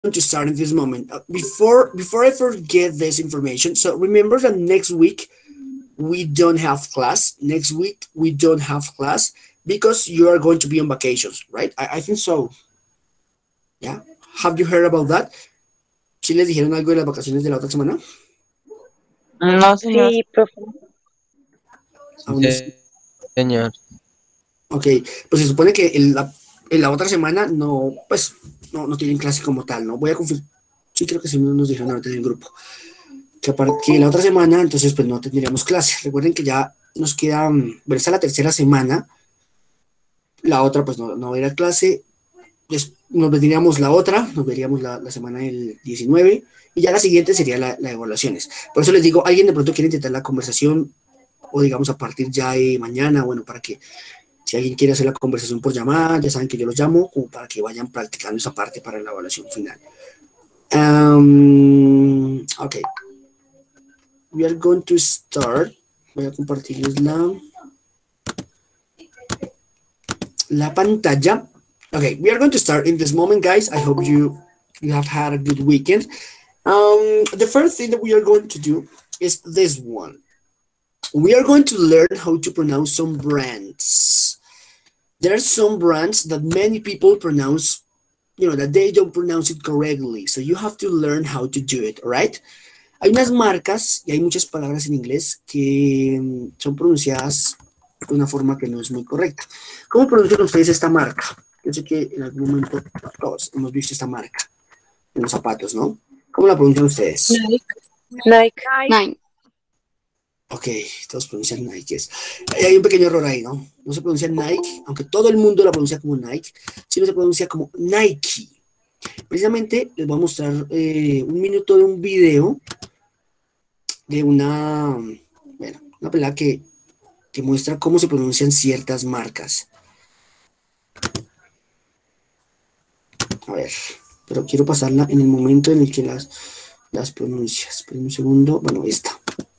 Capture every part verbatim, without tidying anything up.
to start in this moment. Uh, before before I forget this information, so remember that next week we don't have class. Next week we don't have class because you are going to be on vacations, right? I, I think so. Yeah. Have you heard about that? ¿Sí les dijeron algo de las vacaciones de la otra semana? No, señor. Sí, profe. Aún no sé. Señor. Ok, pues se supone que en la, en la otra semana no, pues no, no tienen clase como tal, ¿no? Voy a confirmar. Sí, creo que sí nos dijeron ahorita en el grupo. Que aparte que la otra semana, entonces, pues no tendríamos clase. Recuerden que ya nos queda, mm, bueno, esta es la tercera semana. La otra, pues no, no era clase. Des- nos veríamos la otra, nos veríamos la, la semana del diecinueve. Y ya la siguiente sería la, la evaluaciones. Por eso les digo, alguien de pronto quiere intentar la conversación, o digamos a partir ya de mañana, bueno, para que si alguien quiere hacer la conversación por llamada, ya saben que yo los llamo, como para que vayan practicando esa parte para la evaluación final. Um, ok. We are going to start. Voy a compartirles la, la pantalla. Okay, we are going to start in this moment, guys. I hope you you have had a good weekend. Um, the first thing that we are going to do is this one. We are going to learn how to pronounce some brands. There are some brands that many people pronounce, you know, that they don't pronounce it correctly. So you have to learn how to do it, all right? Hay unas marcas y hay muchas palabras en inglés que mm, son pronunciadas de una forma que no es muy correcta. ¿Cómo pronuncian ustedes esta marca? Yo sé que en algún momento todos hemos visto esta marca en los zapatos, ¿no? ¿Cómo la pronuncian ustedes? Nike. Nike. Nine. Ok, todos pronuncian Nike. Eh, Hay un pequeño error ahí, ¿no? No se pronuncia Nike, aunque todo el mundo la pronuncia como Nike, sino se pronuncia como Nike. Precisamente les voy a mostrar eh, un minuto de un video de una, bueno, una pelada que, que muestra cómo se pronuncian ciertas marcas. A ver, pero quiero pasarla en el momento en el que las, las pronuncias. Esperen un segundo. Bueno, esta.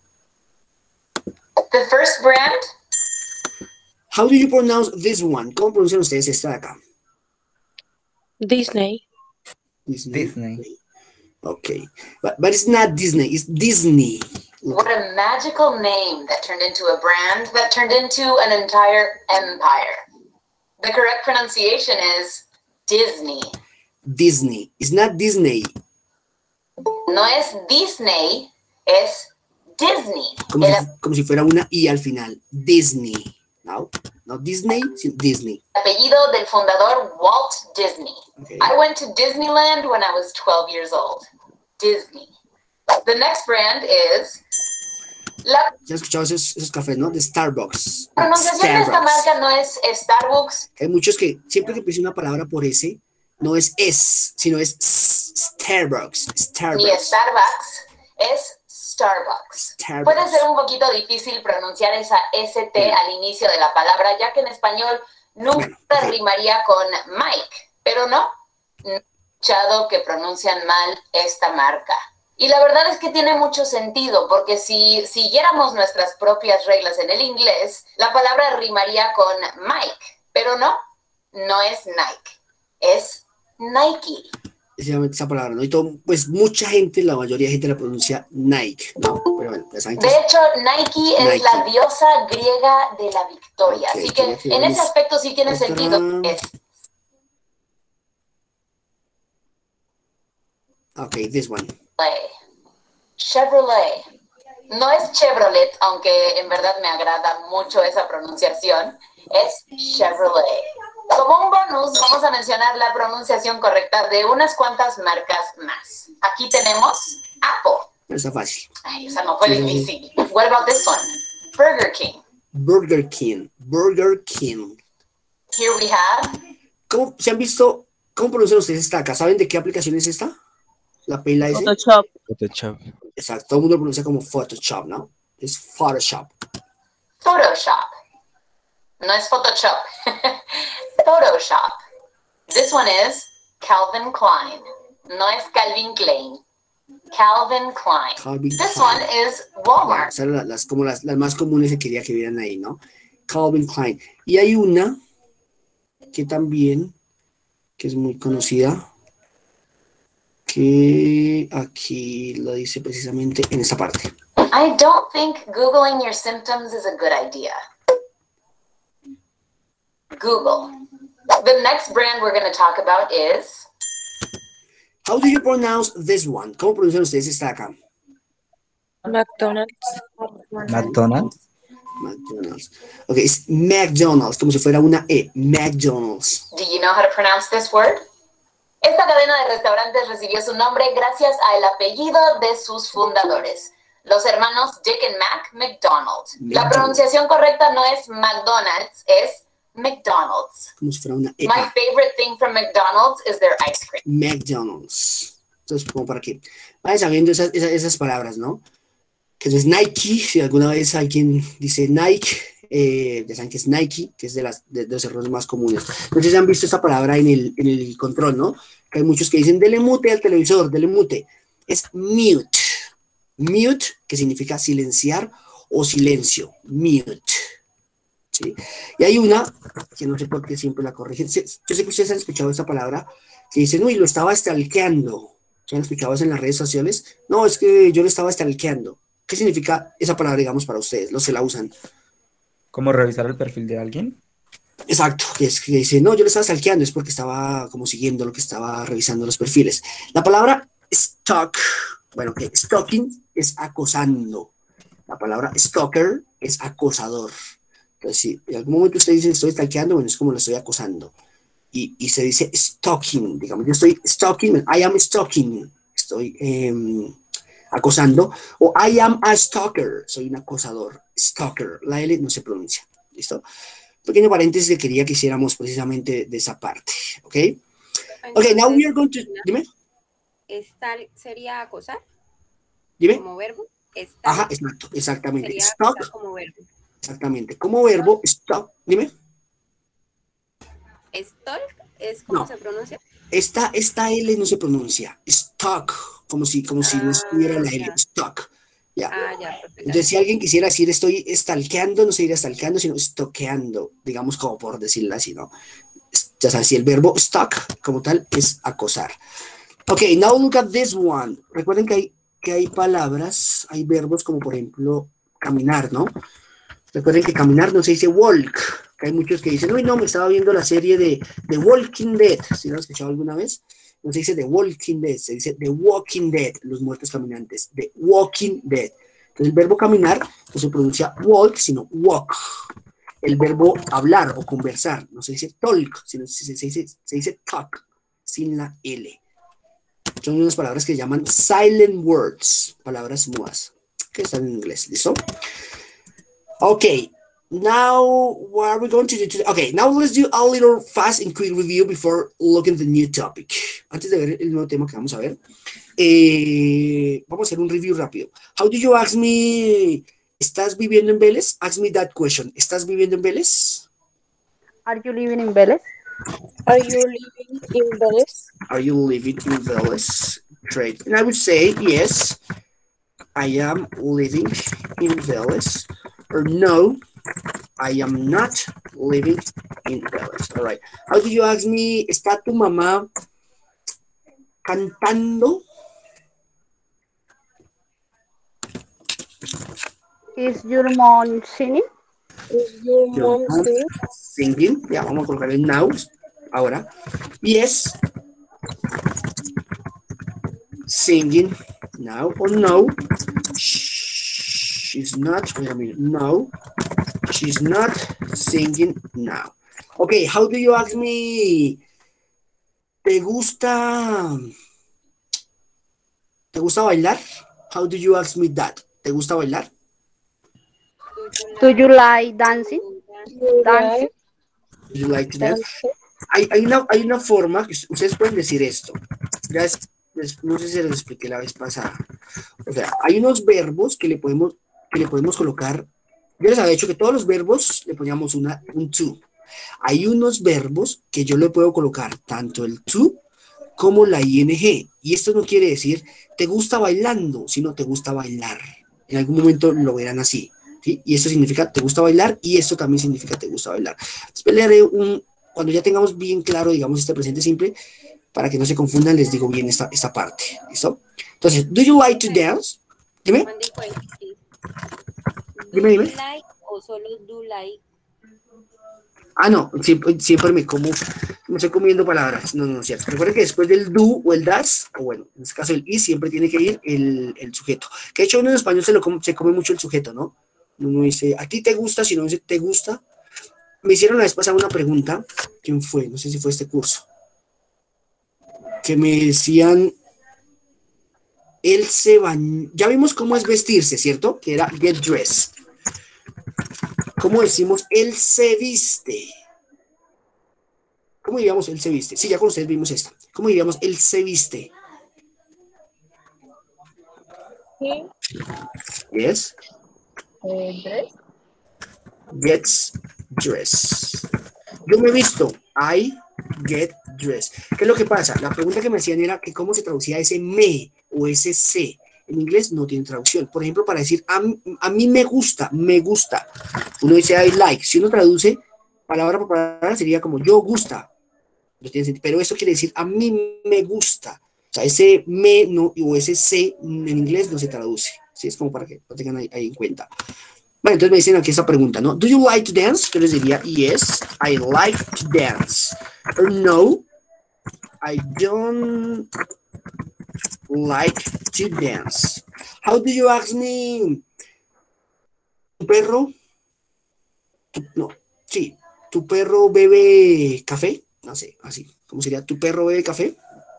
The first brand, How do you pronounce this one? ¿Cómo pronuncian ustedes esta de acá? Disney. Disney. Disney. Okay, but, but it's not Disney, it's Disney. what a magical name that turned into a brand that turned into an entire empire. The correct pronunciation is Disney. Disney. It's not Disney. No es Disney, es Disney. Como si, El como si fuera una I al final. Disney. No, no Disney, sino Disney. apellido del fundador Walt Disney. Okay. I went to Disneyland when I was twelve years old. Disney. The next brand is la ¿Ya has escuchado esos, esos cafés, no? De Starbucks. pronunciación de esta Starbucks. marca no es Starbucks, Hay muchos que siempre que empieza una palabra por S, no es S, sino es s- Starbucks. ni Starbucks. Starbucks, es Starbucks. Starbucks. Puede ser un poquito difícil pronunciar esa S T al inicio de la palabra, ya que en español nunca Bueno, ok. rimaría con Mike, pero no, no he escuchado que pronuncian mal esta marca. Y la verdad es que tiene mucho sentido, porque si siguiéramos nuestras propias reglas en el inglés, la palabra rimaría con Mike, pero no, no es Nike, es Nike. Precisamente esa palabra, ¿no? Y todo, pues mucha gente, la mayoría de gente la pronuncia Nike, ¿no? Pero bueno, ya saben que De es- hecho, Nike es Nike. la diosa griega de la victoria, Ok, así quería que que en ese vamos aspecto sí tiene otra- sentido. Es Ok, this one. Chevrolet. No es Chevrolet, aunque en verdad me agrada mucho esa pronunciación. Es Chevrolet. Como un bonus, vamos a mencionar la pronunciación correcta de unas cuantas marcas más. Aquí tenemos Apple. Está fácil. Ay, esa no fue Sí, sí, difícil. What about this one? Burger King. Burger King. Burger King. Here we have ¿Cómo se han visto? ¿Cómo pronuncian ustedes esta acá? ¿Saben de qué aplicación es esta? La P y la S. Photoshop. Photoshop. Exacto, todo el mundo pronuncia como Photoshop, ¿no? Es Photoshop. Photoshop. No es Photoshop. Photoshop. This one is Calvin Klein. No es Calvin Klein. Calvin Klein. Calvin This Klein. one is Walmart. Esas eran las, las- como las, las más comunes que quería que vieran ahí, ¿no? Calvin Klein. Y hay una que también, que es muy conocida. que aquí lo dice precisamente en esta parte. I don't think Googling your symptoms is a good idea. Google. The next brand we're going to talk about is... How do you pronounce this one? ¿Cómo pronuncian ustedes esta de acá? McDonald's. McDonald's. McDonald's. Ok, es McDonald's, como si fuera una E. McDonald's. Do you know how to pronounce this word? Esta cadena de restaurantes recibió su nombre gracias al apellido de sus fundadores, los hermanos Dick and Mac McDonald. La pronunciación correcta no es McDonald's, es McDonald's. Como si fuera una E. My favorite thing from McDonald's is their ice cream. McDonald's. Entonces, como para que vayan sabiendo esas, esas, esas palabras, ¿no? Que eso es Nike. Si alguna vez alguien dice Nike, eh, ya saben que es Nike, que es de, las, de, de los errores más comunes. Entonces, han visto esta palabra en el, en el control, ¿no? Que hay muchos que dicen, dele mute al televisor, dele mute. Es mute. Mute, que significa silenciar o silencio. Mute. ¿Sí? Y hay una, que no sé por qué siempre la corrigen. Yo sé que ustedes han escuchado esta palabra, que dicen, uy, lo estaba stalkeando. ¿Se han escuchado eso en las redes sociales? No, es que yo lo estaba stalkeando. ¿Qué significa esa palabra, digamos, para ustedes, los que la usan? ¿Cómo revisar el perfil de alguien? Exacto, que es que dice, no, yo lo estaba stalkeando, es porque estaba como siguiendo lo que estaba revisando los perfiles. La palabra stalk, bueno, que stalking es acosando. La palabra stalker es acosador. Entonces, si en algún momento usted dice, estoy stalkeando, bueno, es como lo estoy acosando. Y, y se dice stalking, digamos, yo estoy stalking, I am stalking, estoy eh, acosando, o I am a stalker, soy un acosador, stalker, la L no se pronuncia, ¿listo? Pequeño paréntesis que quería que hiciéramos precisamente de esa parte, ¿ok? Ok, now we are going to, dime. Estar sería acosar, Dime. como verbo. Estar Ajá, exacto, exactamente, sería stalk, acosar como verbo. exactamente, como verbo, stalk, dime. Stalk es como No. se pronuncia. Esta, esta L no se pronuncia, stalk, como si, como si no Ah, estuviera la L, ya. stalk, ya. Ah, ya, perfecto. Entonces, si alguien quisiera decir estoy stalkeando, no se diría stalkeando, sino stalkeando, digamos como por decirlo así, ¿no? Ya sabes, si el verbo stalk, como tal, es acosar. Ok, now look at this one. Recuerden que hay, que hay palabras, hay verbos como por ejemplo caminar, ¿no? Recuerden que caminar no se dice walk, que hay muchos que dicen, uy, no, me estaba viendo la serie de The Walking Dead, ¿sí lo has escuchado alguna vez? No se dice The Walking Dead, se dice The Walking Dead, los muertos caminantes, The Walking Dead. Entonces el verbo caminar no se pronuncia walk, sino walk. El verbo hablar o conversar no se dice talk, sino se, se, se, dice, se dice talk, sin la L. Son unas palabras que llaman silent words, palabras mudas, que están en inglés, ¿listo? Ok, now what are we going to do today? Okay, now let's do a little fast and quick review before looking at the new topic. Antes de ver el nuevo tema que vamos a ver, eh, vamos a hacer un review rápido. How do you ask me, ¿estás viviendo en Vélez? Ask me that question. ¿Estás viviendo en Vélez? Are you living in Vélez? Are you living in Vélez? Are you living in Vélez? Great. And I would say, yes, I am living in Vélez. Or no, I am not living in Vélez. All right. How do you ask me, ¿está tu mamá cantando? Is your mom singing? Is your mom Your singing? Singing. Ya, vamos a colocar el now. Ahora. Yes. Singing. Now or no. She's not. Wait a minute. No. She's not singing now. Okay, how do you ask me? ¿Te gusta? ¿Te gusta bailar? How do you ask me that? ¿Te gusta bailar? Do you like dancing? Dancing? Do you like to dance? Hay, hay, una, hay una forma que ustedes pueden decir esto. Ya es, es, no sé si les expliqué la vez pasada. O sea, hay unos verbos que le podemos, que le podemos colocar. Yo les había dicho que todos los verbos le poníamos una, un to. Hay unos verbos que yo le puedo colocar tanto el to como la ing. Y esto no quiere decir te gusta bailando, sino te gusta bailar. En algún momento lo verán así. ¿Sí? Y esto significa te gusta bailar y esto también significa te gusta bailar. Después le haré un, cuando ya tengamos bien claro, digamos, este presente simple, Para que no se confundan, les digo bien esta, esta parte. ¿Listo? Entonces, do you like to dance? Dime. Mande cuál es. Do Dime, dime. you like o solo do like? Ah, no, siempre, siempre me como, me estoy comiendo palabras. No, no, no, cierto. Recuerden que después del do o el das, o bueno, en este caso el is, siempre tiene que ir el, el sujeto. Que de hecho uno en español se, lo come, se come mucho el sujeto, ¿no? Uno dice, ¿a ti te gusta? Si no dice, ¿te gusta? Me hicieron la vez pasada una pregunta. ¿Quién fue? No sé si fue este curso. Que me decían, él se bañó. Ya vimos cómo es vestirse, ¿cierto? Que era get dressed. ¿Cómo decimos él se viste? ¿Cómo diríamos él se viste? Sí, ya con ustedes vimos esta. ¿Cómo diríamos él se viste? He Yes. eh, dress. Gets dressed. Yo me he visto. I get dressed. ¿Qué es lo que pasa? La pregunta que me hacían era que cómo se traducía ese me o ese se. En inglés no tiene traducción. Por ejemplo, para decir a, a mí me gusta, me gusta. Uno dice I like. Si uno traduce palabra por palabra sería como yo gusta. No tiene sentido. Pero eso quiere decir a mí me gusta. O sea, ese me no, o ese se en inglés no se traduce. ¿Sí? Es como para que lo tengan ahí, ahí en cuenta. Bueno, entonces me dicen aquí esta pregunta, ¿no? Do you like to dance? Yo les diría, yes, I like to dance. Or no, I don't like to dance. How do you ask me? ¿Tu perro? Tu- no, sí. ¿Tu perro bebe café? No sé, así. ¿Cómo sería? ¿Tu perro bebe café?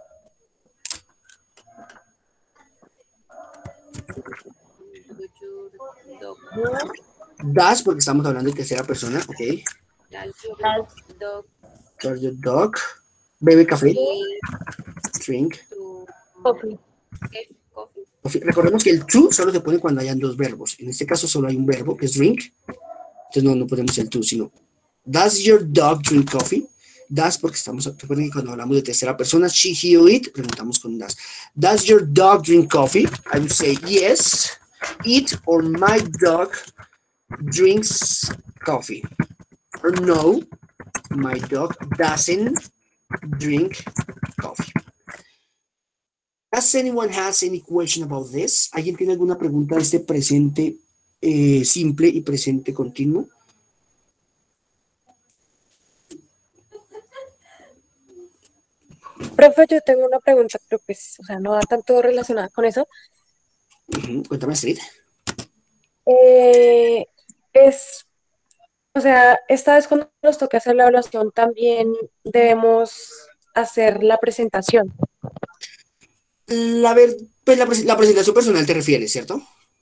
Do your dog, Das, porque estamos hablando de tercera persona, ok. does your dog Does your dog bebe café? drink Drink. to Coffee. eh, coffee? Coffee. Recordemos que el to solo se pone cuando hayan dos verbos. En este caso solo hay un verbo, que es drink. Entonces no, no ponemos el to, sino does your dog drink coffee? Does, porque estamos, recuerden que cuando hablamos de tercera persona, she, he, or it, preguntamos con does. Does your dog drink coffee? I would say yes, it or my dog drinks coffee. Or no, my dog doesn't drink coffee. Does anyone has any question about this? ¿Alguien tiene alguna pregunta de este presente eh, simple y presente continuo? Profe, yo tengo una pregunta, pero pues, o sea, no va tanto relacionada con eso. Ujú, cuéntame, Astrid. Eh, es, o sea, esta vez cuando nos toque hacer la evaluación también debemos hacer la presentación. La, ver, pues la, pres- la presentación personal te refieres, ¿cierto?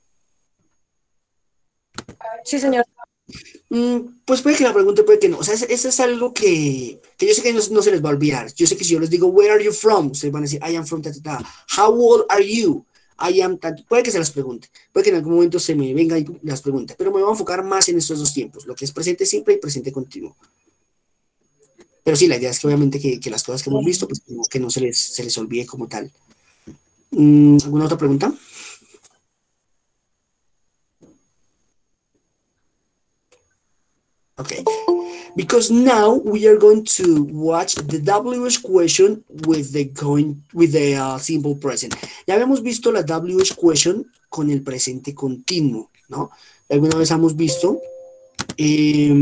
Sí, señor. Mm, pues puede que la pregunte, puede que no. O sea, eso es algo que, que yo sé que no, no se les va a olvidar. Yo sé que si yo les digo, where are you from? Ustedes van a decir, I am from ta, ta, ta. How old are you? I am ta, ta. Puede que se las pregunte. Puede que en algún momento se me venga y las pregunte. Pero me voy a enfocar más en estos dos tiempos, lo que es presente simple y presente continuo. Pero sí, la idea es que obviamente que, que las cosas que hemos visto, pues que no, que no se, les, se les olvide como tal. Mm, ¿alguna otra pregunta? Okay, because now we are going to watch the W H question with the going with the uh, simple present. Ya habíamos visto la W H question con el presente continuo, ¿no? Alguna vez hemos visto. Eh,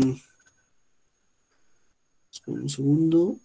un segundo.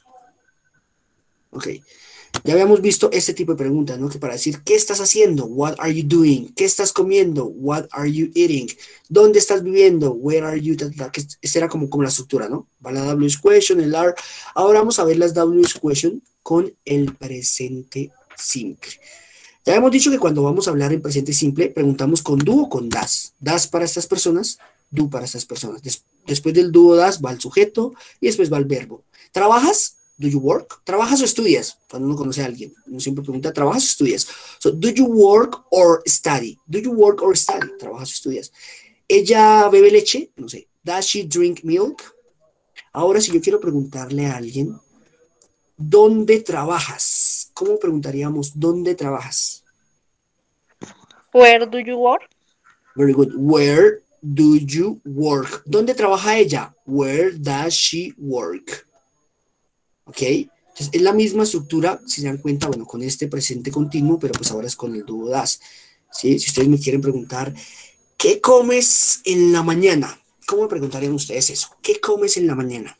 Ok. Ya habíamos visto este tipo de preguntas, ¿no? Que para decir, ¿qué estás haciendo? What are you doing? ¿Qué estás comiendo? What are you eating? ¿Dónde estás viviendo? Where are you? Esta era como, como la estructura, ¿no? Va la W H question, el are. Ahora vamos a ver las W H question con el presente simple. Ya habíamos dicho que cuando vamos a hablar en presente simple, preguntamos con do o con das. Das para estas personas, do para estas personas. Des- después del do o das va el sujeto y después va el verbo. ¿Trabajas? Do you work? ¿Trabajas o estudias? Cuando uno conoce a alguien, uno siempre pregunta, ¿trabajas o estudias? So, do you work or study? Do you work or study? ¿Trabajas o estudias? ¿Ella bebe leche? No sé. Does she drink milk? Ahora, si yo quiero preguntarle a alguien, ¿dónde trabajas? ¿Cómo preguntaríamos, ¿dónde trabajas? Where do you work? Very good. Where do you work? ¿Dónde trabaja ella? Where does she work? ¿Ok? Entonces, es la misma estructura, si se dan cuenta, bueno, con este presente continuo, pero pues ahora es con el dúo das. ¿Sí? Si ustedes me quieren preguntar, ¿qué comes en la mañana? ¿Cómo me preguntarían ustedes eso? ¿Qué comes en la mañana?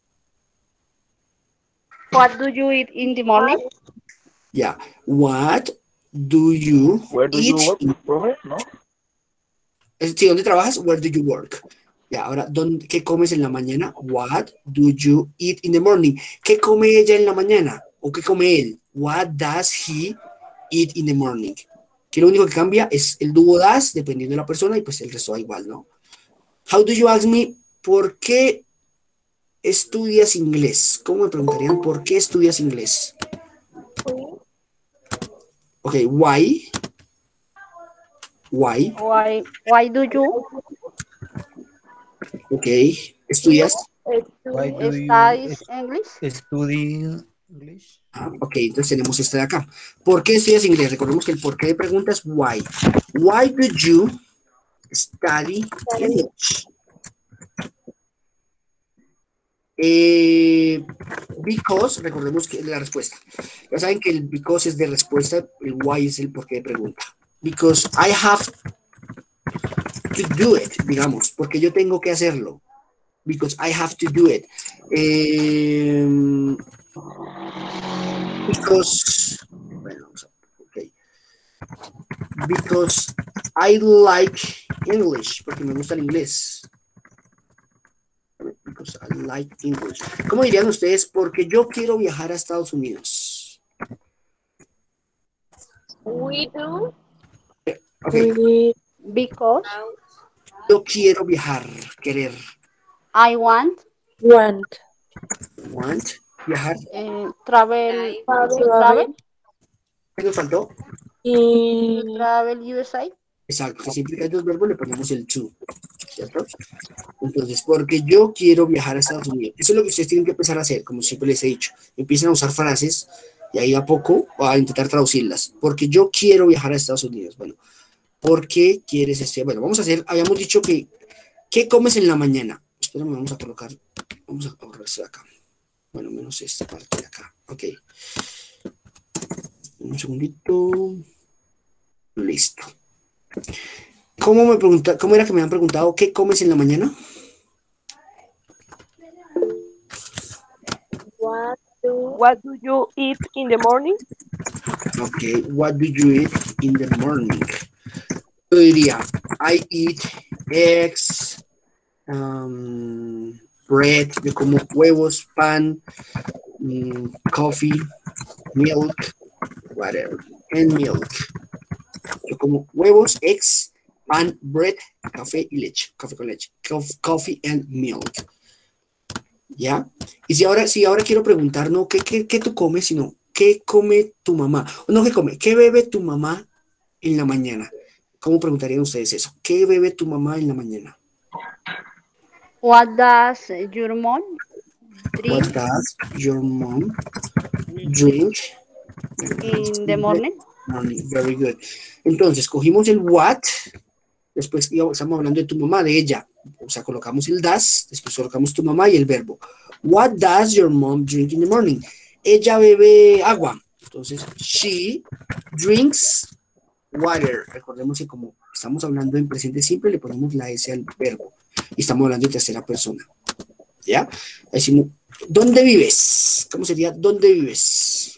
What do you eat in the morning? Ya. What do you Where do eat? you work, profe? ¿No? Es- Sí, ¿dónde trabajas? Where do you work? Ya, ahora, ¿dónde, ¿qué comes en la mañana? What do you eat in the morning? ¿Qué come ella en la mañana? ¿O qué come él? What does he eat in the morning? Que lo único que cambia es el dúo das, dependiendo de la persona, y pues el resto da igual, ¿no? How do you ask me? ¿Por qué estudias inglés? ¿Cómo me preguntarían por qué estudias inglés? Ok, why? Why? Why, why do you Ok, estudias. Why do you study English? study English? Ah, ok, entonces tenemos esta de acá. ¿Por qué estudias inglés? Recordemos que el por qué de pregunta es why. Why do you study English? Eh, because, recordemos que es la respuesta. Ya saben que el because es de respuesta, el why es el por qué de pregunta. Because I have to do it, digamos, porque yo tengo que hacerlo. Because I have to do it. Eh, because, bueno, vamos a, okay. Because I like English, porque me gusta el inglés. Because I like English. ¿Cómo dirían ustedes? Porque yo quiero viajar a Estados Unidos. We do. Ok, We Because yo quiero viajar, querer. I want want Want, viajar. uh, travel, Like. travel, ¿Qué nos faltó? y travel U S A. Exacto, que siempre que hay dos verbos le ponemos el to, ¿cierto? Entonces, porque yo quiero viajar a Estados Unidos. Eso es lo que ustedes tienen que empezar a hacer, como siempre les he dicho. Empiecen a usar frases y ahí a poco a intentar traducirlas. Porque yo quiero viajar a Estados Unidos. Bueno, ¿por qué quieres este? Bueno, vamos a hacer, habíamos dicho que, ¿qué comes en la mañana? Espérame, vamos a colocar, vamos a borrar esto de acá. Bueno, menos esta parte de acá. Ok. Un segundito. Listo. ¿Cómo me pregunta, cómo era que me han preguntado qué comes en la mañana? what do What do you eat in the morning? Ok, what do you eat in the morning? Yo diría, I eat eggs, um, bread, yo como huevos, pan, mm, coffee, milk, whatever, and milk. Yo como huevos, eggs, pan, bread, café y leche, café con leche, Cof- coffee and milk. ¿Ya? Y si ahora, si ahora quiero preguntar, no, ¿qué, qué, qué tú comes? Sino, ¿qué come tu mamá? O no, ¿qué come? ¿Qué bebe tu mamá en la mañana? ¿Cómo preguntarían ustedes eso? ¿Qué bebe tu mamá en la mañana? What does your mom drink What does your mom drink in the morning? morning? Very good. Entonces, cogimos el what, después digamos, estamos hablando de tu mamá, de ella. O sea, colocamos el does, después colocamos tu mamá y el verbo. What does your mom drink in the morning? Ella bebe agua. Entonces, she drinks water. Recordemos que como estamos hablando en presente simple, le ponemos la S al verbo. Y estamos hablando en tercera persona. ¿Ya? Decimos, ¿dónde vives? ¿Cómo sería? ¿Dónde vives?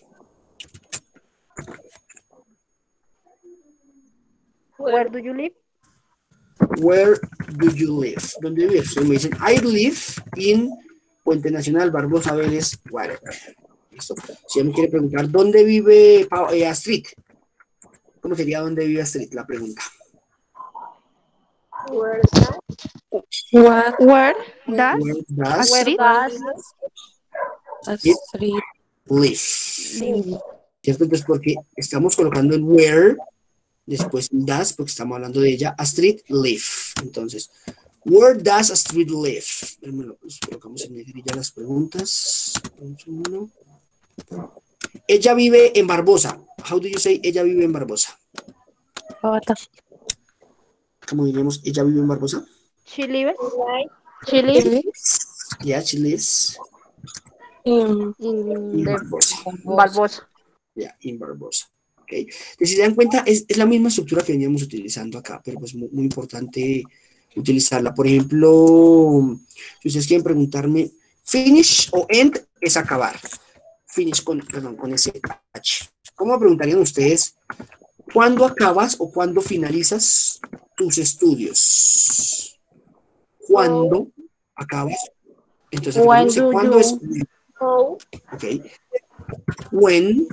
Where do you live? Where do you live? ¿Dónde vives? Ustedes me dicen, I live in Puente Nacional, Barbosa, Vélez, whatever. ¿Listo? Si ella me quiere preguntar, ¿dónde vive Pa- eh, Astrid? ¿Cómo sería dónde vive Astrid? La pregunta. where What? Where does Where does Where does it Astrid live? live? ¿Cierto? Entonces, porque estamos colocando el where, después el does, porque estamos hablando de ella, Astrid live. Entonces, where does Astrid live? Primero, pues, colocamos en negrilla las preguntas. Un segundo. Ella vive en Barbosa. How do you say ella vive en Barbosa? Bogotá. ¿Cómo diríamos ella vive en Barbosa? She lives. She lives. Yeah, she lives. In, In In the Barbosa. Barbosa. Ya, in Barbosa. Ok. Entonces, si se dan cuenta, es, es la misma estructura que veníamos utilizando acá, pero pues muy, muy importante utilizarla. Por ejemplo, si ustedes quieren preguntarme, finish o end es acabar. Finish con, perdón, con ese H. ¿Cómo preguntarían ustedes cuándo acabas o cuándo finalizas tus estudios? ¿Cuándo acabas? Entonces, When recordemos que do cuándo es, you how, ok. When,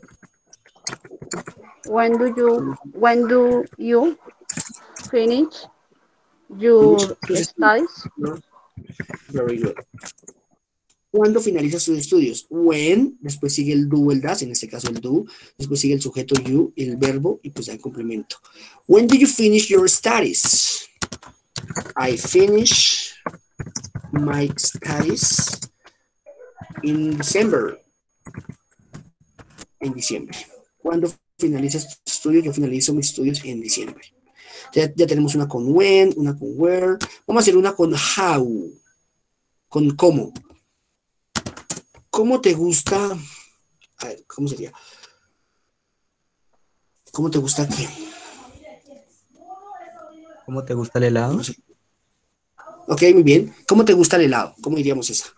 when do you when do you finish your tus estudios, studies? ¿no? Very good. ¿Cuándo finalizas tus estudios? When, después sigue el do o el das, en este caso el do, después sigue el sujeto you, el verbo y pues ya el complemento. When do you finish your studies? I finish my studies in December. En diciembre. ¿Cuándo finalizas tus estudios? Yo finalizo mis estudios en diciembre. Ya, ya tenemos una con when, una con where. Vamos a hacer una con how. Con cómo. ¿Cómo te gusta? A ver, ¿cómo sería? ¿Cómo te gusta qué? ¿Cómo te gusta el helado? No sé. Ok, muy bien. ¿Cómo te gusta el helado? ¿Cómo diríamos esa?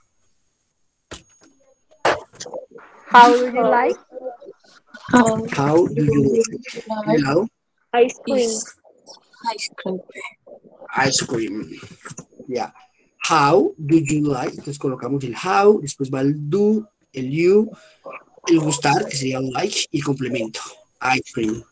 How do you like? how How do you like el helado? ice cream. Is ice cream. Ice cream. Ya. How do you like? Entonces colocamos el how, después va el do, el you, el gustar, que sería like, y complemento. Ice cream.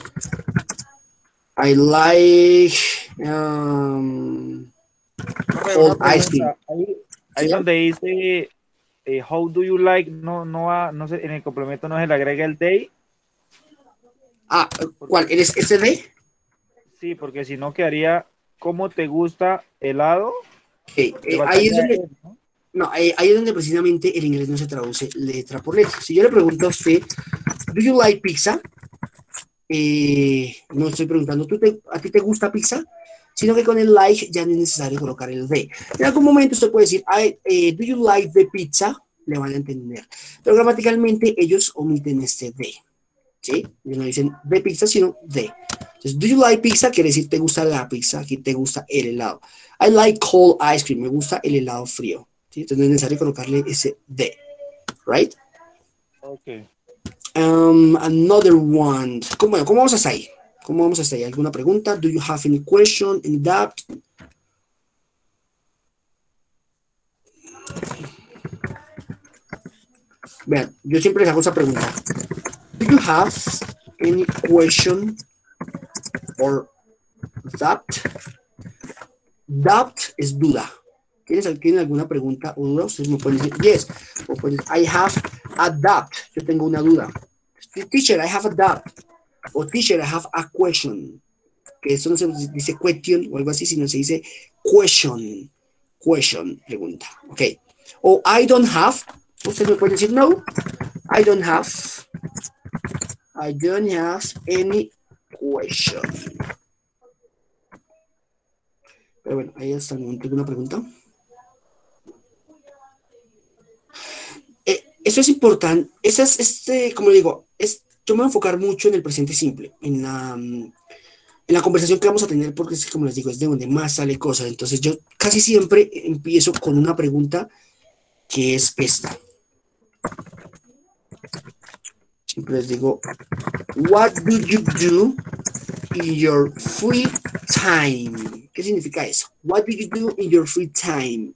I like um, Profe, cold una ice cream. pregunta. Ahí, ahí donde dice eh, how do you like, no, no va, no sé, en el complemento no se le agrega el day. Ah, ¿cuál? ¿Eres ese de? Sí, porque si no quedaría ¿cómo te gusta helado? Okay. Le Eh, ahí es faltaría donde, el, ¿no? no, ahí, ahí es donde precisamente el inglés no se traduce letra por letra. Si yo le pregunto a usted, ¿do you like pizza? Eh, no estoy preguntando, ¿tú te, ¿a ti te gusta pizza? Sino que con el like ya no es necesario colocar el de. En algún momento usted puede decir, I, eh, ¿do you like the pizza? Le van a entender. Pero gramaticalmente ellos omiten este de. ¿Sí? Ellos no dicen de pizza, sino de. Entonces, ¿do you like pizza? Quiere decir, ¿te gusta la pizza? Aquí te gusta el helado. I like cold ice cream. Me gusta el helado frío. ¿Sí? Entonces no es necesario colocarle ese de. Right? Ok. Um, another one. ¿Cómo, ¿Cómo vamos hasta ahí? ¿Cómo vamos hasta ahí? ¿Alguna pregunta? Do you have any question, any doubt? Vean, yo siempre les hago esa pregunta. Do you have any question or doubt? Doubt es duda. ¿Tienes, ¿Tienen alguna pregunta o duda? Ustedes me pueden decir yes. O pueden decir, I have a doubt. Yo tengo una duda. Teacher, I have a doubt. O teacher, I have a question. Que eso no se dice question o algo así, sino se dice question. Question, pregunta. Ok. O I don't have. Ustedes me pueden decir no. I don't have. I don't have any question. Pero bueno, ahí hasta el momento alguna pregunta. Eh, eso es importante. Eso es, este, como digo, es, yo me voy a enfocar mucho en el presente simple, en la, en la conversación que vamos a tener, porque es como les digo, es de donde más sale cosas. Entonces yo casi siempre empiezo con una pregunta que es esta. Siempre les digo, what do you do in your free time? ¿Qué significa eso? What do you do in your free time?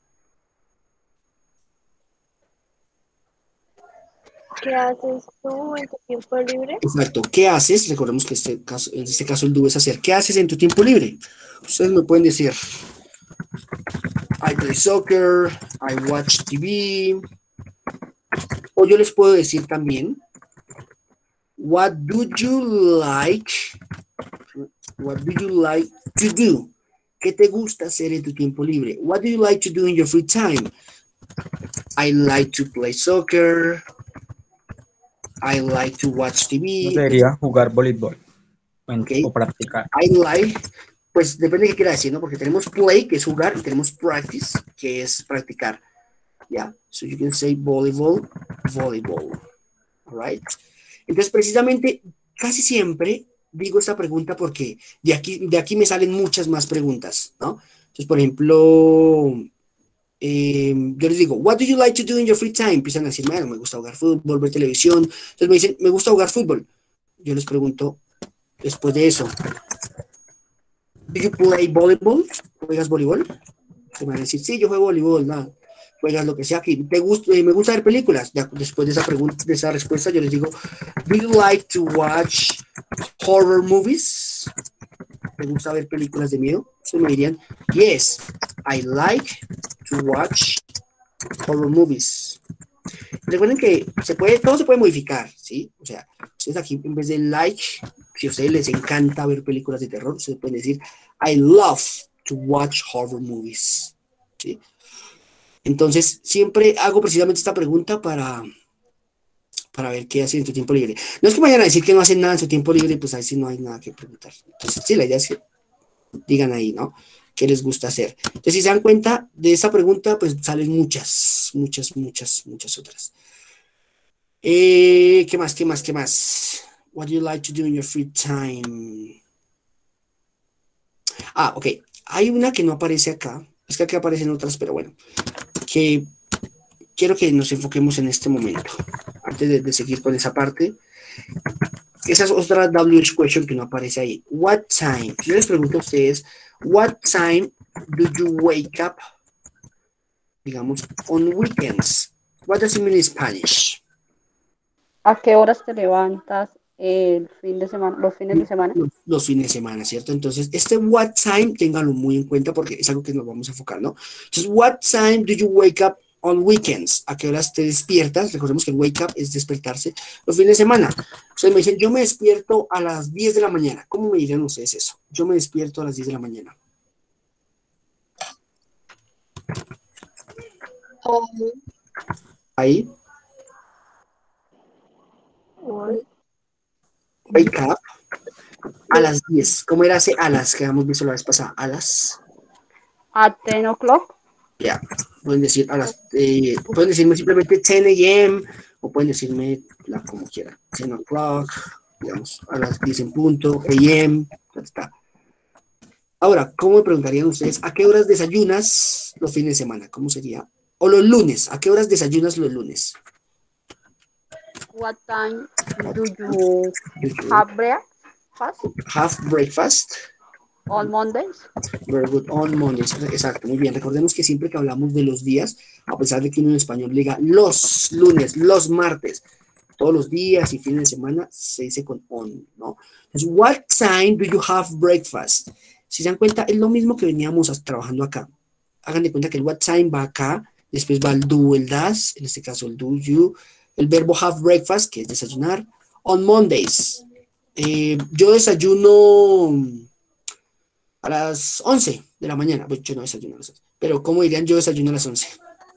¿Qué haces tú en tu tiempo libre? Exacto. ¿Qué haces? Recordemos que este caso, en este caso el do es hacer. ¿Qué haces en tu tiempo libre? Ustedes me pueden decir, I play soccer, I watch T V. O yo les puedo decir también, what do you like? What do you like to do? ¿Qué te gusta hacer en tu tiempo libre? What do you like to do in your free time? I like to play soccer. I like to watch T V. No debería jugar voleibol o, Okay. o practicar. I like, pues depende de qué quiera decir, ¿no? Porque tenemos play, que es jugar, y tenemos practice, que es practicar. Yeah, so you can say volleyball, volleyball. All right. Entonces, precisamente, casi siempre digo esta pregunta porque de aquí, de aquí me salen muchas más preguntas, ¿no? Entonces, por ejemplo, eh, yo les digo, what do you like to do in your free time? Empiezan a decir, bueno, me gusta jugar fútbol, ver televisión. Entonces me dicen, me gusta jugar fútbol. Yo les pregunto, después de eso, do you play volleyball? ¿Juegas voleibol? Se me van a decir, sí, yo juego voleibol, nada. Juegas lo que sea aquí. ¿Te gusta, eh, me gusta ver películas? Ya, después de esa pregunta, de esa respuesta, yo les digo, do you like to watch horror movies? ¿Te gusta ver películas de miedo? Entonces me dirían, yes, I like to watch horror movies. Recuerden que se puede, todo se puede modificar, ¿sí? O sea, ustedes aquí en vez de like, si a ustedes les encanta ver películas de terror, ustedes pueden decir, I love to watch horror movies, ¿sí? Entonces, siempre hago precisamente esta pregunta para, para ver qué hacen en tu tiempo libre. No es que vayan a decir que no hacen nada en su tiempo libre, pues ahí sí no hay nada que preguntar. Entonces, sí, la idea es que digan ahí, ¿no? ¿Qué les gusta hacer? Entonces, si se dan cuenta de esa pregunta, pues salen muchas, muchas, muchas, muchas otras. Eh, ¿Qué más, qué más, qué más? What do you like to do in your free time? Ah, ok. Hay una que no aparece acá. Es que aquí aparecen otras, pero bueno. Que quiero que nos enfoquemos en este momento. Antes de, de seguir con esa parte. Esa es otra W H question que no aparece ahí. What time? Yo les pregunto a ustedes, what time do you wake up, digamos, on weekends? What does it mean in Spanish? ¿A qué horas te levantas el fin de semana, los fines de semana? Los, los fines de semana, ¿cierto? Entonces, este what time, ténganlo muy en cuenta porque es algo que nos vamos a enfocar, ¿no? Entonces, what time do you wake up on weekends? ¿A qué horas te despiertas? Recordemos que el wake up es despertarse los fines de semana. Ustedes me dicen, yo me despierto a las diez de la mañana. ¿Cómo me dirían ustedes eso? Yo me despierto a las diez de la mañana. Ahí. Wake up a las diez. ¿Cómo era ese a las que habíamos visto la vez pasada? A las. At ten o'clock. Ya. Yeah. Pueden decir a las. Eh, pueden decirme simplemente ten a m o pueden decirme la como quieran. ten o'clock, digamos, a las diez en punto, a m. Ya está. Ahora, ¿cómo me preguntarían ustedes a qué horas desayunas los fines de semana? ¿Cómo sería? O los lunes, ¿a qué horas desayunas los lunes? What time do you have breakfast? Have breakfast. On Mondays. Very good. On Mondays. Exacto, muy bien. Recordemos que siempre que hablamos de los días, a pesar de que uno en español diga los lunes, los martes, todos los días y fines de semana, se dice con on, ¿no? Entonces, what time do you have breakfast? Si se dan cuenta, es lo mismo que veníamos trabajando acá. Hagan de cuenta que el what time va acá, después va el do, el das, en este caso el do, you, el verbo have breakfast, que es desayunar, on Mondays. Eh, yo desayuno a las once de la mañana. Pues yo no desayuno a las once. Pero ¿cómo dirían yo desayuno a las once?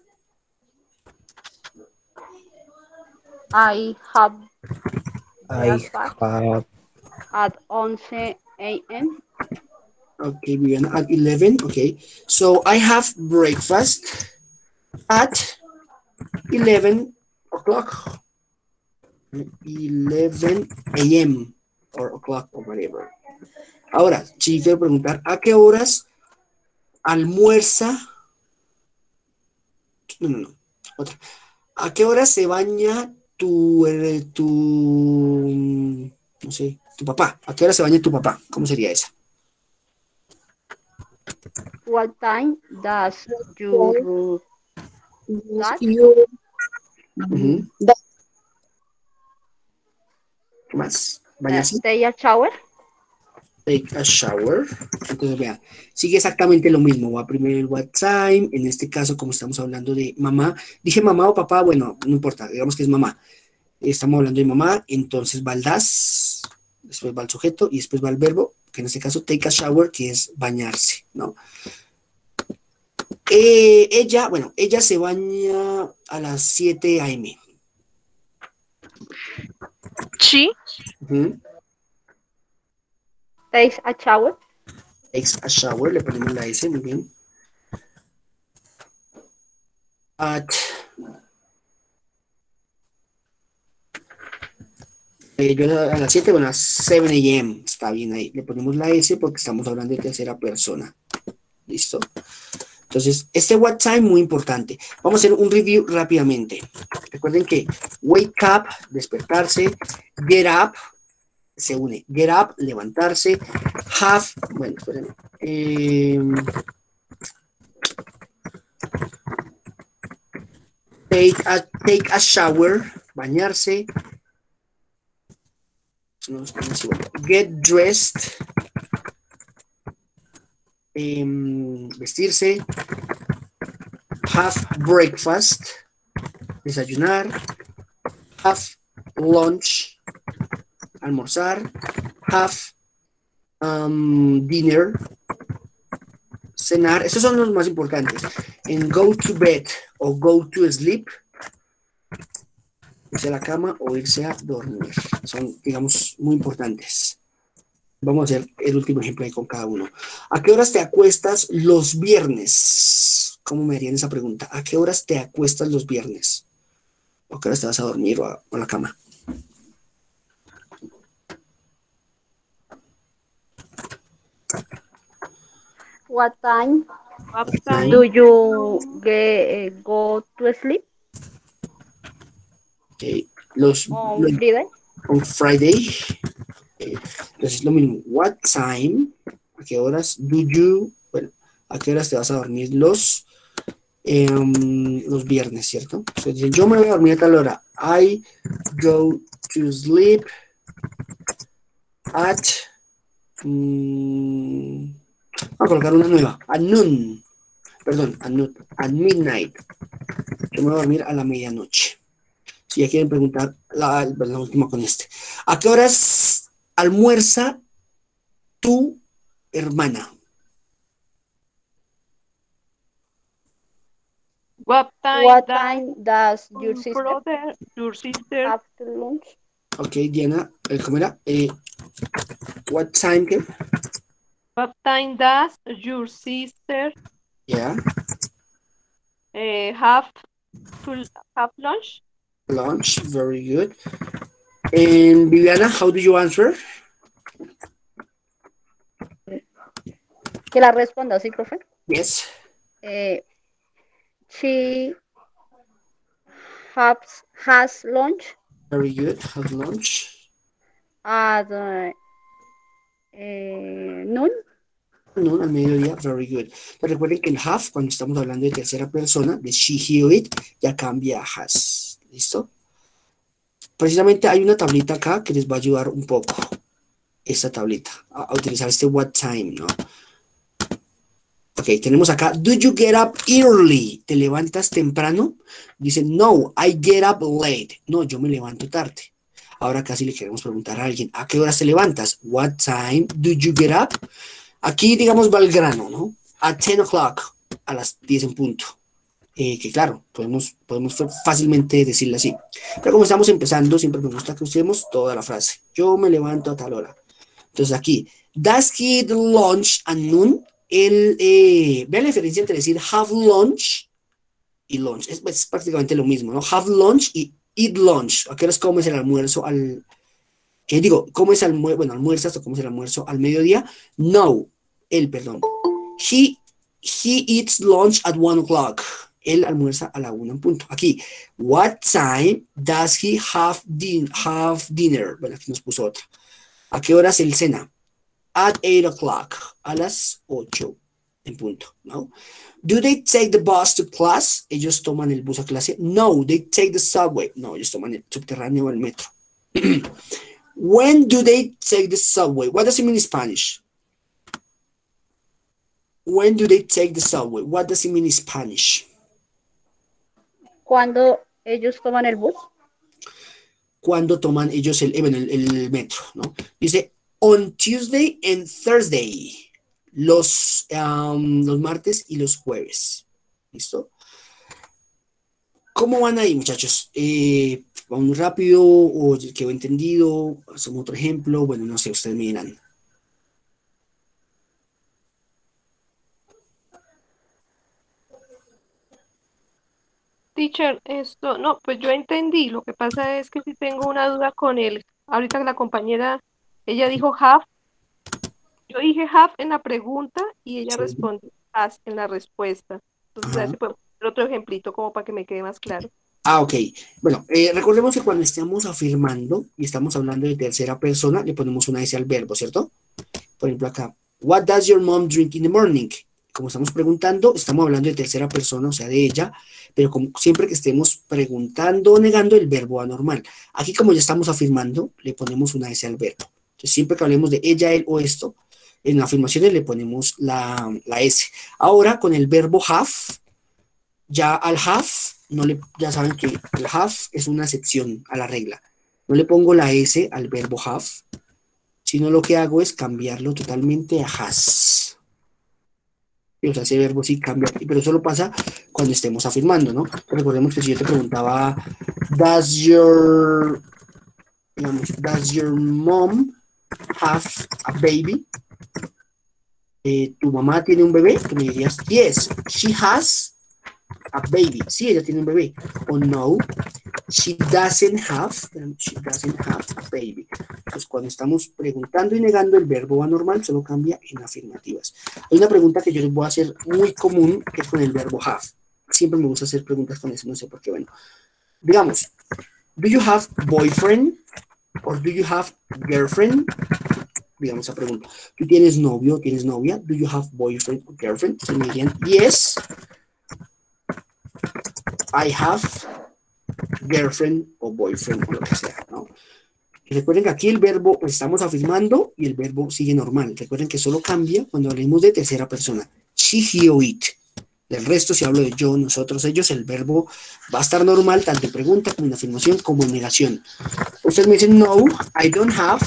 I have I breakfast have at eleven a m Okay, Viviana, at eleven. Okay. So I have breakfast at eleven o'clock. eleven a m or o'clock or whatever. Ahora, sí quiero preguntar, ¿a qué horas almuerza? No, no, no. Otra. ¿A qué horas se baña tu, eh, tu, no sé, tu papá? ¿A qué hora se baña tu papá? ¿Cómo sería esa? What time does your dad Uh-huh. ¿Qué más? ¿Bañarse? take a shower? Take a shower. Entonces, vean, sigue exactamente lo mismo. Va primero el what time. En este caso, como estamos hablando de mamá, dije mamá o papá, bueno, no importa, digamos que es mamá. Estamos hablando de mamá, entonces va el das, después va el sujeto y después va el verbo, que en este caso take a shower, que es bañarse, ¿no? Eh, ella, bueno, ella se baña a las siete a m She Uh-huh. Takes a shower? Takes a shower, le ponemos la S, muy bien. at eh, yo a las siete, bueno, a siete a m está bien ahí. Le ponemos la S porque estamos hablando de tercera persona. ¿Listo? Entonces, este what time muy importante. Vamos a hacer un review rápidamente. Recuerden que wake up, despertarse, get up, se une. Get up, levantarse, have, bueno, espérenme. Eh, take, a, take a shower, bañarse. No, espérenme, sí, bueno. Get dressed, eh, vestirse. Have breakfast, desayunar. Have lunch, almorzar. Have um, dinner, cenar. Estos son los más importantes. En go to bed o go to sleep, irse a la cama o irse a dormir. Son, digamos, muy importantes. Vamos a hacer el último ejemplo ahí con cada uno. ¿A qué horas te acuestas los viernes? ¿Cómo me harían esa pregunta? ¿A qué horas te acuestas los viernes? ¿O a qué horas te vas a dormir o a, o a la cama? What time What Time. time do you get, go to sleep Okay. Los, on los Friday? on Friday. Okay. Entonces es lo mismo. What time? ¿A qué horas do you? Bueno, ¿a qué horas te vas a dormir los em, los viernes, cierto? Entonces, yo me voy a dormir a tal hora. I go to sleep at mm, vamos a colocar una nueva. At noon. Perdón, at, noon, at midnight. Yo me voy a dormir a la medianoche. Si ya quieren preguntar, la, la última con este. ¿A qué horas almuerza tu hermana? What time What does time does your your sister brother, your sister, have to lunch? Ok, Diana, eh, ¿cómo era? Eh, what time? ¿Qué? what time does your sister Yeah, uh, have to have lunch? lunch, very good. And Viviana, how do you answer? Que la responda, ¿sí, profe? Yes, Eh, she has, has lunch very good. Have lunch. at uh, eh, noon. No, al mediodía, very good. Pero recuerden que el have, cuando estamos hablando de tercera persona, de she, he o it, ya cambia a has. ¿Listo? Precisamente hay una tablita acá que les va a ayudar un poco. Esta tablita, a, a utilizar este what time, ¿no? Ok, tenemos acá, do you get up early? ¿Te levantas temprano? Dice, no, I get up late. No, yo me levanto tarde. Ahora casi le queremos preguntar a alguien, ¿a qué hora te levantas? What time do you get up? Aquí, digamos, va el grano, ¿no? At ten o'clock, a las diez en punto. Eh, que claro, podemos, podemos fácilmente decirle así. Pero como estamos empezando, siempre me gusta que usemos toda la frase. Yo me levanto a tal hora. Entonces aquí, does he eat lunch at noon? El, eh, vean la diferencia entre decir have lunch y lunch. Es, es prácticamente lo mismo, ¿no? Have lunch y eat lunch. ¿A qué horas comes el almuerzo al... Eh, digo, ¿comes almuerzo? Bueno, almuerzas o comes el almuerzo al mediodía. No, él, perdón. He, he eats lunch at one o'clock. Él almuerza a la una en punto. Aquí, what time does he have, din have dinner? Bueno, aquí nos puso otra. ¿A qué horas él cena? At eight o'clock. A las ocho en punto, ¿no? Do they take the bus to class? ¿Ellos toman el bus a clase? No, they take the subway. No, ellos toman el subterráneo o el metro. When do they take the subway? What does it mean in Spanish? When do they take the subway? What does it mean in Spanish? Cuando ellos toman el bus. Cuando toman ellos el, eh, bueno, el, el metro, ¿no? Dice, on Tuesday and Thursday. Los, um, los martes y los jueves. ¿Listo? ¿Cómo van ahí, muchachos? Eh, ¿Van muy rápido o quedó entendido? ¿Hacemos otro ejemplo? Bueno, no sé, ustedes me dirán. teacher, esto, no, pues yo entendí. Lo que pasa es que si tengo una duda con él. Ahorita la compañera, ella dijo have. Yo dije have en la pregunta y ella Sí. respondió has en la respuesta. Entonces, a Ajá. ver si podemos hacer otro ejemplito como para que me quede más claro. Ah, ok. Bueno, eh, recordemos que cuando estamos afirmando y estamos hablando de tercera persona, le ponemos una S al verbo, ¿cierto? Por ejemplo, acá, what does your mom drink in the morning? Como estamos preguntando, estamos hablando de tercera persona, o sea, de ella, pero como siempre que estemos preguntando o negando, el verbo va normal. Aquí, como ya estamos afirmando, le ponemos una S al verbo. Entonces, siempre que hablemos de ella, él o esto, en afirmaciones le ponemos la, la S. Ahora, con el verbo have, ya al have, no le, ya saben que el have es una excepción a la regla. No le pongo la S al verbo have, sino lo que hago es cambiarlo totalmente a has. O sea, ese verbo sí cambia, pero eso lo pasa cuando estemos afirmando, ¿no? Recordemos que si yo te preguntaba, does your, digamos, does your mom have a baby? Eh, ¿Tu mamá tiene un bebé? Tú me dirías, yes, she has a baby. Sí, ella tiene un bebé. O no, she doesn't have, she doesn't have a baby. Pues cuando estamos preguntando y negando, el verbo va normal, solo cambia en afirmativas. Hay una pregunta que yo les voy a hacer muy común, que es con el verbo have. Siempre me gusta hacer preguntas con eso, no sé por qué. Bueno, digamos, do you have boyfriend? Or do you have girlfriend? Digamos esa pregunta. ¿Tú tienes novio o tienes novia? Do you have boyfriend or girlfriend? Se me dirían, yes, I have girlfriend o boyfriend o lo que sea, ¿no? Y recuerden que aquí el verbo, pues estamos afirmando y el verbo sigue normal. Recuerden que solo cambia cuando hablemos de tercera persona. She, he o it. Del resto, si hablo de yo, nosotros, ellos, el verbo va a estar normal, tanto en pregunta como en afirmación como en negación. Ustedes me dicen, no, I don't have,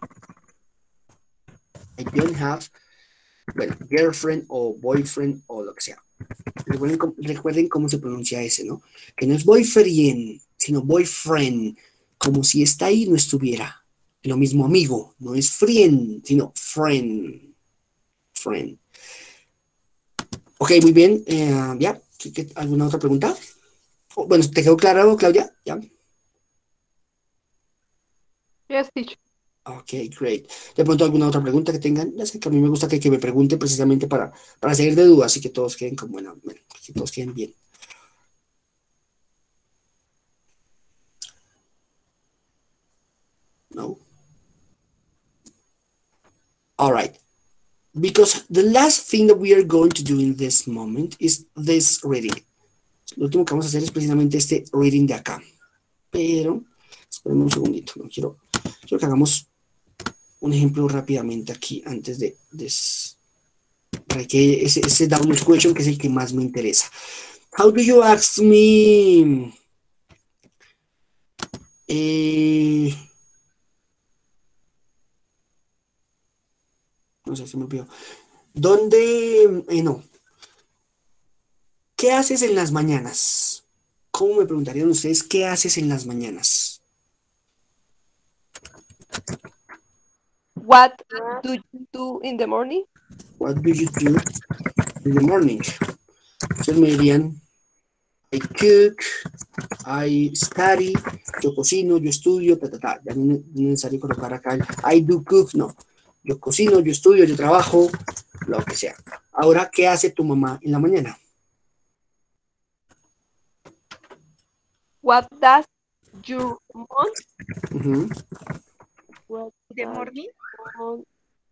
I don't have, bueno, girlfriend o boyfriend o lo que sea. Recuerden, recuerden cómo se pronuncia ese, ¿no? Que no es boyfriend, sino boyfriend, como si está ahí no estuviera. Lo mismo amigo, no es friend, sino friend. Friend. Ok, muy bien. Eh, ¿Ya? ¿Qué, qué, alguna otra pregunta? Oh, bueno, ¿te quedó claro, Claudia? ¿Ya? Yes, teacher. Ok, great. De pronto alguna otra pregunta que tengan. Ya sé que a mí me gusta que, que me pregunten precisamente para, para seguir de dudas y que todos queden como, bueno, bueno, que todos queden bien. No. All right. Because the last thing that we are going to do in this moment is this reading. Lo último que vamos a hacer es precisamente este reading de acá. Pero, espérenme un segundito, no quiero, quiero que hagamos un ejemplo rápidamente aquí antes de, de para que ese, ese download question, que es el que más me interesa. How do you ask me? Eh, no sé, se me olvidó. ¿Dónde? Eh, no. ¿Qué haces en las mañanas? ¿Cómo me preguntarían ustedes qué haces en las mañanas? What do you do in the morning? What do you do in the morning? Ustedes me dirían, I cook, I study, yo cocino, yo estudio, ta, ta, ta. Ya no es necesario colocar acá el I do cook, no. Yo cocino, yo estudio, yo trabajo, lo que sea. Ahora, ¿qué hace tu mamá en la mañana? What does your mom? Uh-huh. What The does morning? your mom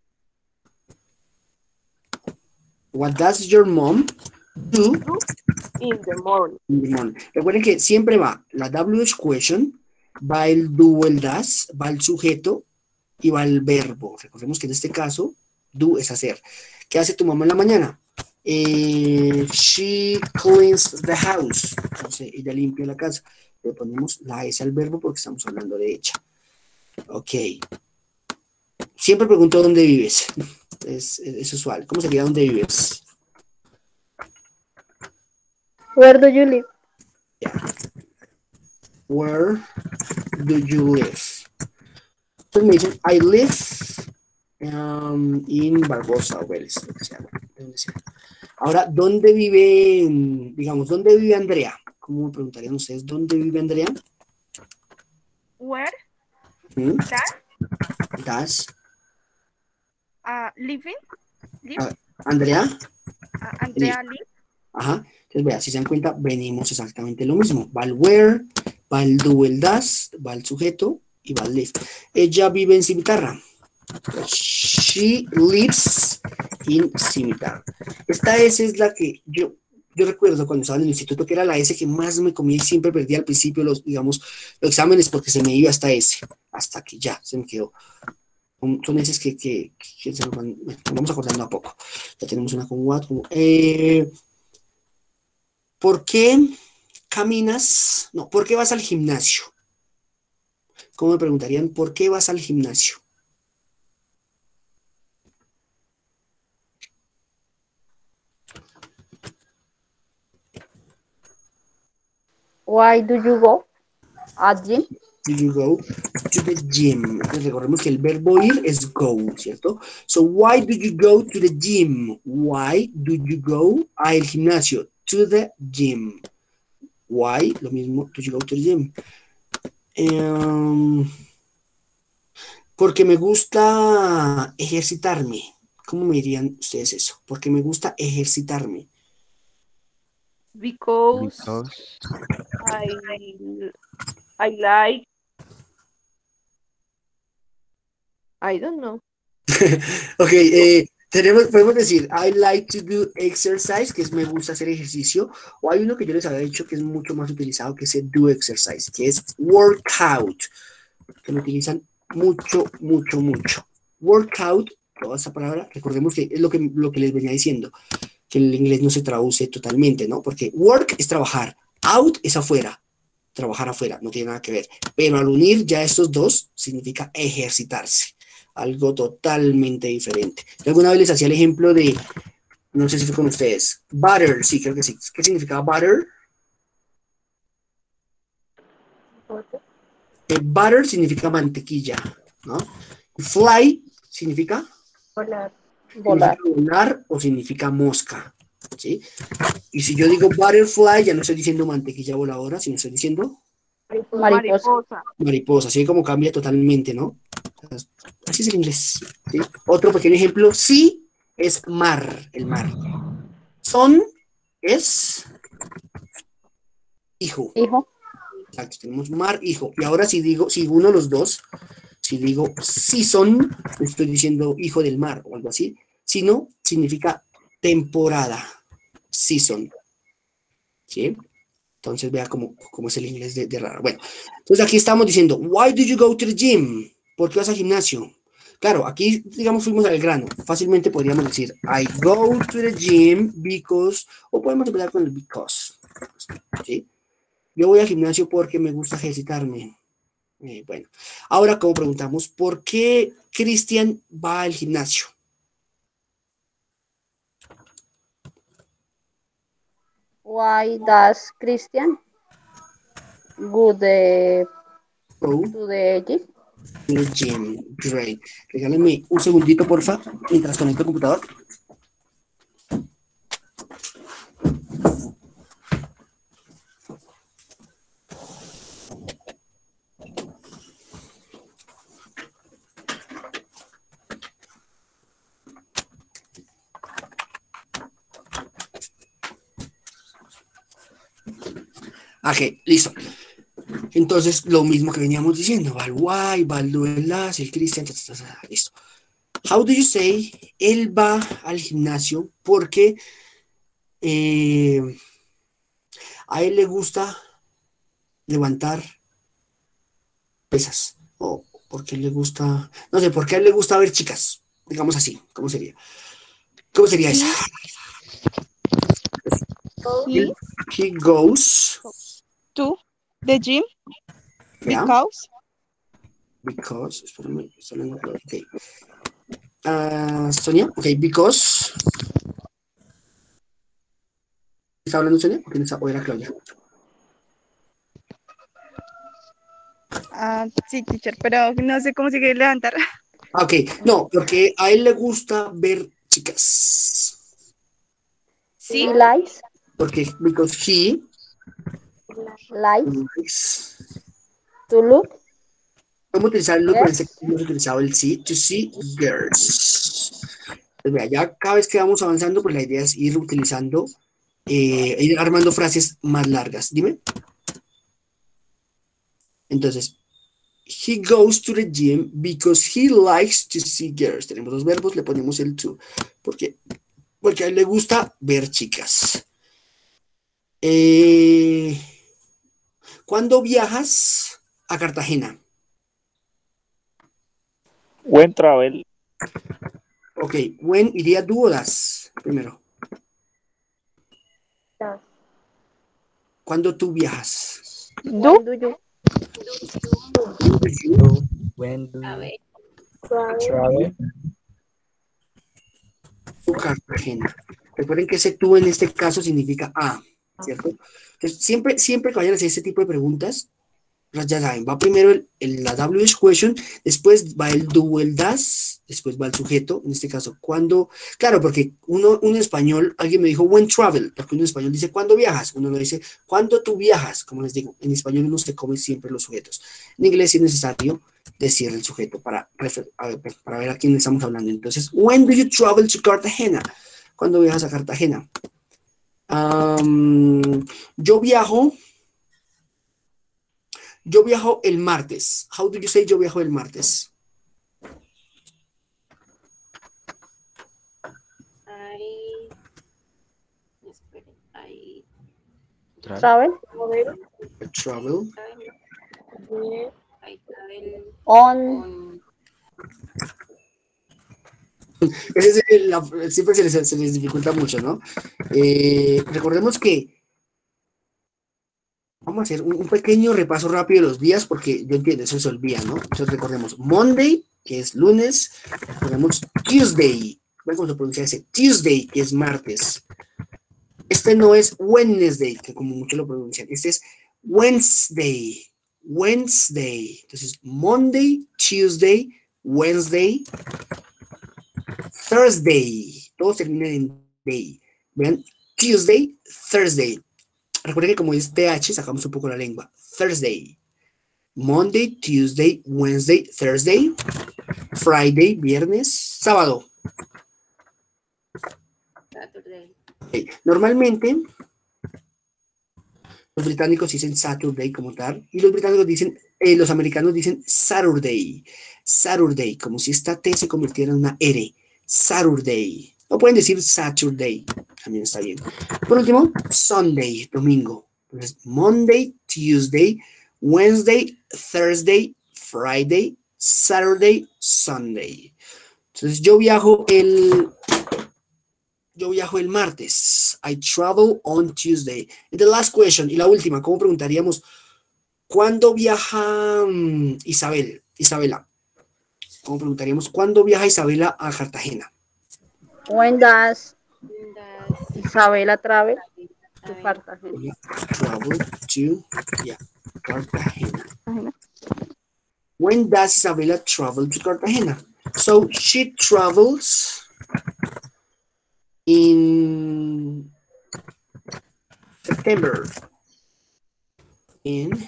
What does your mom do do in the morning? in the morning? Recuerden que siempre va la W H question, va el do o el does, va el sujeto y va el verbo. Recordemos que en este caso, do es hacer. ¿Qué hace tu mamá en la mañana? Eh, she cleans the house. Entonces, ella limpia la casa. Le ponemos la S al verbo porque estamos hablando de ella. Ok. Siempre pregunto dónde vives. Es, es usual. ¿Cómo sería dónde vives? Where do you live? Yeah. Where do you live? Entonces me dicen, I live um, in Barbosa o Vélez. Lo que sea, bueno, donde sea. Ahora, ¿dónde vive, digamos, dónde vive Andrea? ¿Cómo me preguntarían ustedes? ¿Dónde vive Andrea? Where ¿Mm? does Das. uh, living live Ah, Andrea. uh, Andrea live? Ajá. Entonces, vea, si se dan cuenta, venimos exactamente lo mismo. Va el where, va el do, el das, va el sujeto y va el live. Ella vive en Cimitarra. She lives in Cimitarra. Esta S es la que yo, yo recuerdo cuando estaba en el instituto, que era la S que más me comía y siempre perdía al principio los, digamos, los exámenes porque se me iba hasta S, hasta que ya se me quedó. Son son S que, que, que se nos van, bueno, nos vamos acordando a poco. Ya tenemos una con what, como, eh, ¿por qué caminas? No, ¿por qué vas al gimnasio? ¿Cómo me preguntarían? ¿Por qué vas al gimnasio? Why do you go at gym? Do you go to the gym? Recordemos que el verbo ir es go, ¿cierto? So, why do you go to the gym? Why do you go al gimnasio? To the gym. Why, lo mismo, do you go to the gym? Um, porque me gusta ejercitarme. ¿Cómo me dirían ustedes eso? Porque me gusta ejercitarme. Because Because I I like I don't know. Ok, eh, tenemos, podemos decir, I like to do exercise, que es me gusta hacer ejercicio, o hay uno que yo les había dicho que es mucho más utilizado, que es el do exercise, que es workout, que lo utilizan mucho, mucho, mucho. Workout, toda esta palabra, recordemos que es lo que, lo que les venía diciendo, que en el inglés no se traduce totalmente, ¿no? Porque work es trabajar, out es afuera, trabajar afuera, no tiene nada que ver, pero al unir ya estos dos, significa ejercitarse. Algo totalmente diferente. Yo alguna vez les hacía el ejemplo de, no sé si fue con ustedes, butter, sí, creo que sí. ¿Qué significa butter? Eh, butter significa mantequilla, ¿no? Fly significa Volar. volar. volar o significa mosca, ¿sí? Y si yo digo butterfly, ya no estoy diciendo mantequilla voladora, sino estoy diciendo Mariposa. mariposa, así como cambia totalmente, ¿no? Así es el inglés, ¿sí? Otro pequeño ejemplo, sí es mar, el mar. Son es hijo. Hijo. Exacto, tenemos mar, hijo. Y ahora si digo, si uno de los dos, si digo season, estoy diciendo hijo del mar o algo así. Si no, significa temporada, season. ¿Sí? Entonces vea cómo, cómo es el inglés de, de raro. Bueno, entonces aquí estamos diciendo, why do you go to the gym? ¿Por qué vas al gimnasio? Claro, aquí, digamos, fuimos al grano. Fácilmente podríamos decir, I go to the gym because, o podemos empezar con el because. ¿Sí? Yo voy al gimnasio porque me gusta ejercitarme. Eh, bueno, ahora como preguntamos, ¿por qué Cristian va al gimnasio? Why does Christian go the, Go to the gym? to the gym. Great. Regálenme un segundito, porfa, mientras conecto el computador. Ok, listo. Entonces, lo mismo que veníamos diciendo, va el why, va el do, el las, el Christian, ta, ta, ta, ta, listo. How do you say, él va al gimnasio porque eh, a él le gusta levantar pesas, o porque le gusta, no sé, porque a él le gusta ver chicas, digamos así, ¿cómo sería? ¿Cómo sería esa? He He goes to the gym yeah, because because, espérame, estoy hablando, ok. Ah, Sonia, ok, because. ¿Está hablando Sonia? ¿O quién está? ¿O era Claudia? ah, sí, teacher, pero no sé cómo se quiere levantar. Ah, ok, no, porque a él le gusta ver chicas. Sí, He likes. Porque, because he Likes. Likes. To look. ¿Cómo utilizarlo? Con este Yes. caso hemos utilizado el sí, to see girls. Pues vea, ya cada vez que vamos avanzando, pues la idea es ir utilizando, eh, ir armando frases más largas. Dime. Entonces, he goes to the gym because he likes to see girls. Tenemos dos verbos, le ponemos el to. Porque, porque a él le gusta ver chicas. Eh, ¿Cuándo viajas a Cartagena? When travel. Ok, when iría do o das primero. Das. ¿Cuándo tú viajas? Do. Do you? So, when do you travel? To Cartagena. Recuerden que ese tú en este caso significa a, ¿cierto? Entonces, siempre, siempre que vayan a hacer este tipo de preguntas, pues ya saben, va primero el, el- la W H question, después va el do o el das, después va el sujeto, en este caso, cuando, claro, porque uno, uno en español, alguien me dijo when travel, porque uno en español dice ¿cuándo viajas? Uno lo dice ¿cuándo tú viajas? Como les digo, en español uno se come siempre los sujetos. En inglés sí es necesario decir el sujeto para, refer- a ver, pues, para ver a quién estamos hablando. Entonces, when do you travel to Cartagena? ¿Cuándo viajas a Cartagena? Am, yo viajo, yo viajo el martes. How do you say yo viajo el martes? I, esperen, I Travel. I travel travel, I travel On. on, Ese es el- la- siempre se les, se les dificulta mucho, ¿no? Eh, recordemos que vamos a hacer un, un pequeño repaso rápido de los días porque yo entiendo, eso se olvida, ¿no? Entonces recordemos Monday, que es lunes, recordemos Tuesday, ¿ven cómo se pronuncia ese? Tuesday, que es martes. Este no es Wednesday, que como muchos lo pronuncian, este es Wednesday, Wednesday. Entonces Monday, Tuesday, Wednesday, Thursday, todos terminan en day. Vean, Tuesday, Thursday. Recuerden que como es T H, sacamos un poco la lengua. Thursday. Monday, Tuesday, Wednesday, Thursday. Friday, viernes, sábado. Saturday, Ok, normalmente los británicos dicen Saturday como tal y los británicos dicen, eh, los americanos dicen Saturday. Saturday, como si esta T se convirtiera en una R. Saturday. O pueden decir Saturday, también está bien. Por último, Sunday, domingo. Entonces, Monday, Tuesday, Wednesday, Thursday, Friday, Saturday, Sunday. Entonces, yo viajo el, yo viajo el martes. I travel on Tuesday. And the last question, y la última, ¿cómo preguntaríamos? ¿Cuándo viaja mm, Isabel? Isabela. ¿Cómo preguntaríamos? ¿Cuándo viaja Isabela a Cartagena? When does does Isabela travel to I Cartagena? Travel to, yeah, Cartagena. Cartagena. When does Isabella travel to Cartagena? So she travels in September. In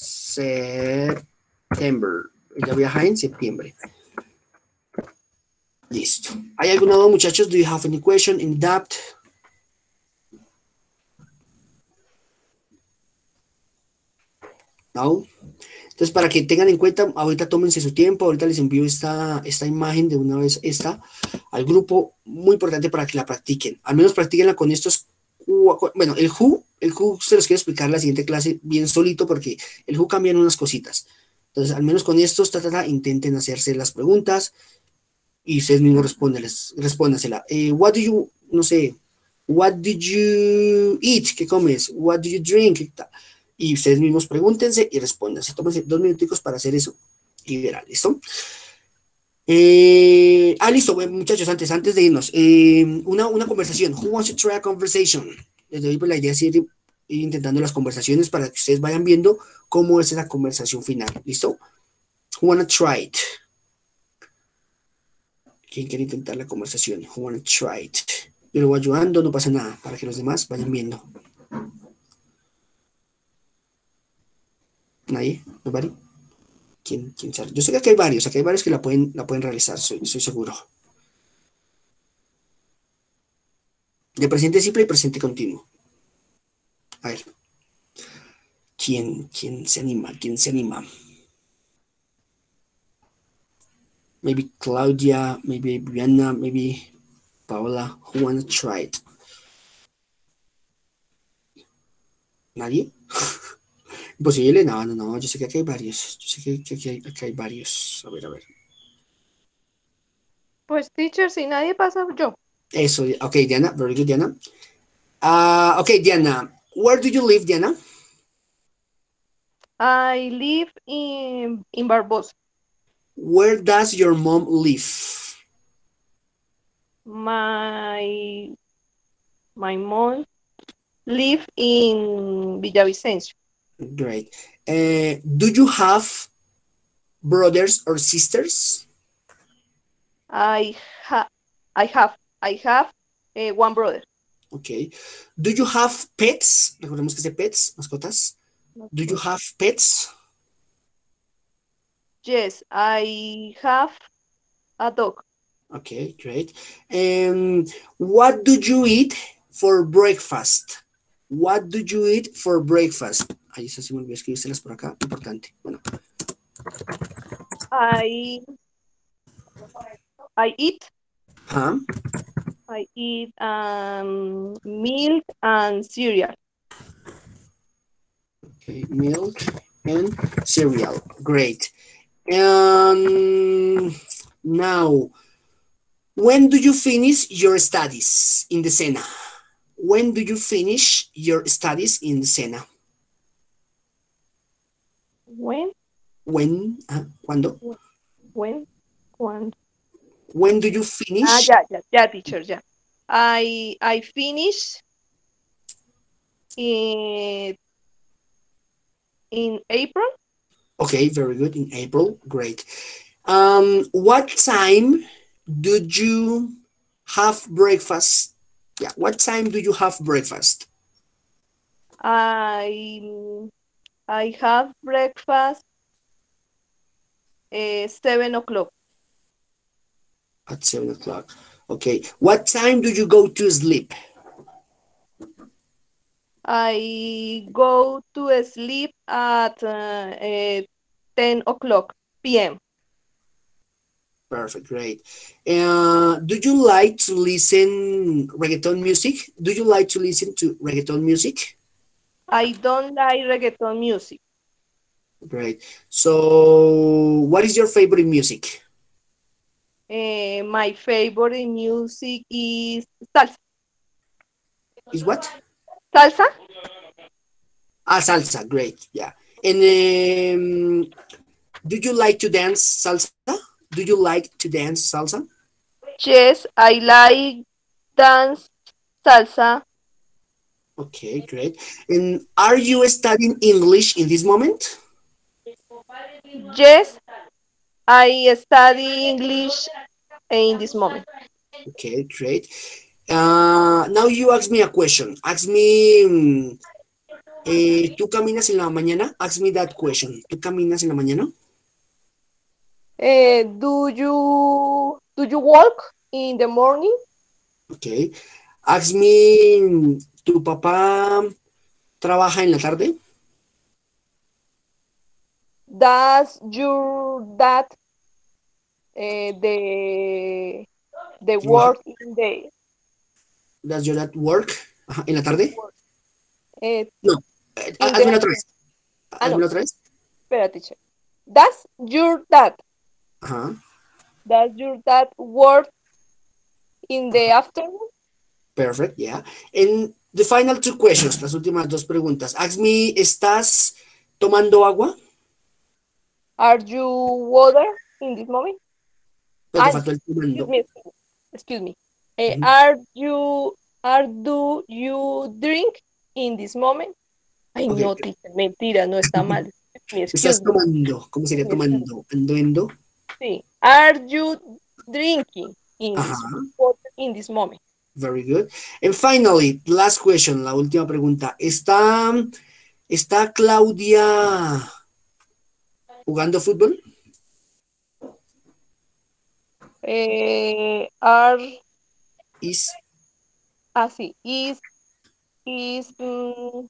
September. Ella viaja en septiembre. Listo. ¿Hay alguna duda, muchachos? Do you have any question in that? No. Entonces, para que tengan en cuenta, ahorita tómense su tiempo, ahorita les envío esta, esta imagen de una vez esta al grupo, muy importante para que la practiquen. Al menos practíquenla con estos, cu- bueno, el who, el who se los quiero explicar en la siguiente clase bien solito porque el who cambian unas cositas. Entonces, al menos con estos, ta, ta, ta, intenten hacerse las preguntas y ustedes mismos respóndeles, respóndasela. Eh, what do you, no sé, what did you eat? ¿Qué comes? What do you drink? ¿Qué tal? Y ustedes mismos pregúntense y respóndanse. Tómense dos minuticos para hacer eso y verán, ¿listo? Eh, ah, listo, bueno, muchachos, antes, antes de irnos, eh, una, una conversación. Who wants to try a conversation? Desde hoy, pues, la idea es ir, ir intentando las conversaciones para que ustedes vayan viendo cómo es esa conversación final, ¿listo? Who wanna try it? ¿Quién quiere intentar la conversación? Who wanna try it? Yo lo voy ayudando, no pasa nada, para que los demás vayan viendo. ¿Nadie? ¿Nobody? ¿Quién, quién sabe? Yo sé que aquí hay varios, aquí hay varios que la pueden, la pueden realizar, soy, soy seguro. De presente simple y presente continuo. A ver. ¿Quién, quién se anima? ¿Quién se anima? Maybe Claudia, maybe Brianna, maybe Paola. Who wanna try it? ¿Nadie? Imposible, no, no, no. Yo sé que aquí hay varios. Yo sé que, que aquí, hay, aquí hay varios. A ver, a ver. Pues, teacher, si nadie pasa, yo. Eso, ok, Diana. Very good, Diana. Uh, okay, Diana. Where do you live, Diana? I live in, in Barbosa. Where does your mom live? My, my mom live in Villavicencio. Great. Uh, do you have brothers or sisters? I, ha I have, I have uh, one brother. Okay. Do you have pets? Recordemos que es de pets, mascotas. Do you have pets? Yes, I have a dog. Okay, great. Um, what do you eat for breakfast? What do you eat for breakfast? Ahí se me olvidó escribírselas por acá. Importante. Bueno. I, I eat. Huh? I eat um, milk and cereal. Okay, milk and cereal. Great. Um, now, when do you finish your studies in the SENA? When do you finish your studies in the SENA? When? When? Uh, ¿Cuándo? When? When? When do you finish? Ah, yeah, yeah, yeah, teacher, yeah. I I finish in in April. Okay, very good. In April, great. Um, what time do you have breakfast? Yeah, what time do you have breakfast? I I have breakfast uh, seven o'clock. At seven o'clock. Okay. What time do you go to sleep? I go to sleep at uh, uh, ten o'clock p m Perfect, great. Uh, do you like to listen reggaeton music? Do you like to listen to reggaeton music? I don't like reggaeton music. Great. So, what is your favorite music? Uh, my favorite music is salsa. Is what? Salsa? Ah, salsa, great, yeah. And um, do you like to dance salsa? Do you like to dance salsa? Yes, I like dance salsa. Okay, great. And are you studying English in this moment? Yes, I study English in this moment. Okay, great. Uh, now you ask me a question. Ask me, um, eh, ¿tú caminas en la mañana? Ask me that question. ¿Tú caminas en la mañana? Uh, do you do you walk in the morning? Okay. Ask me, ¿tu papá trabaja en la tarde? Does your dad uh, the the work in the Does your dad work? Ajá, ¿en la tarde? uh, No. Eh, hazme otra vez. Ah, Hazme no. otra vez. Espera, teacher. Does your dad Ajá. does your dad work in the afternoon? Perfect, yeah. And the final two questions, las últimas dos preguntas. Ask me, ¿estás tomando agua? Are you water in this moment? No, te Ah, faltó el tomando. excuse me. Excuse me. Eh, Ujú. Are you are do you drink in this moment? Ay, Ok. no, teacher, mentira, no está mal. Me Estás excuse me. tomando. ¿Cómo sería tomando? Ando, endo. Sí. Are you drinking in this Ajá. water in this moment? Very good. And finally, last question, la última pregunta. ¿Está, está Claudia Jugando fútbol. Eh, are, Is. ah, sí, is, is, mm,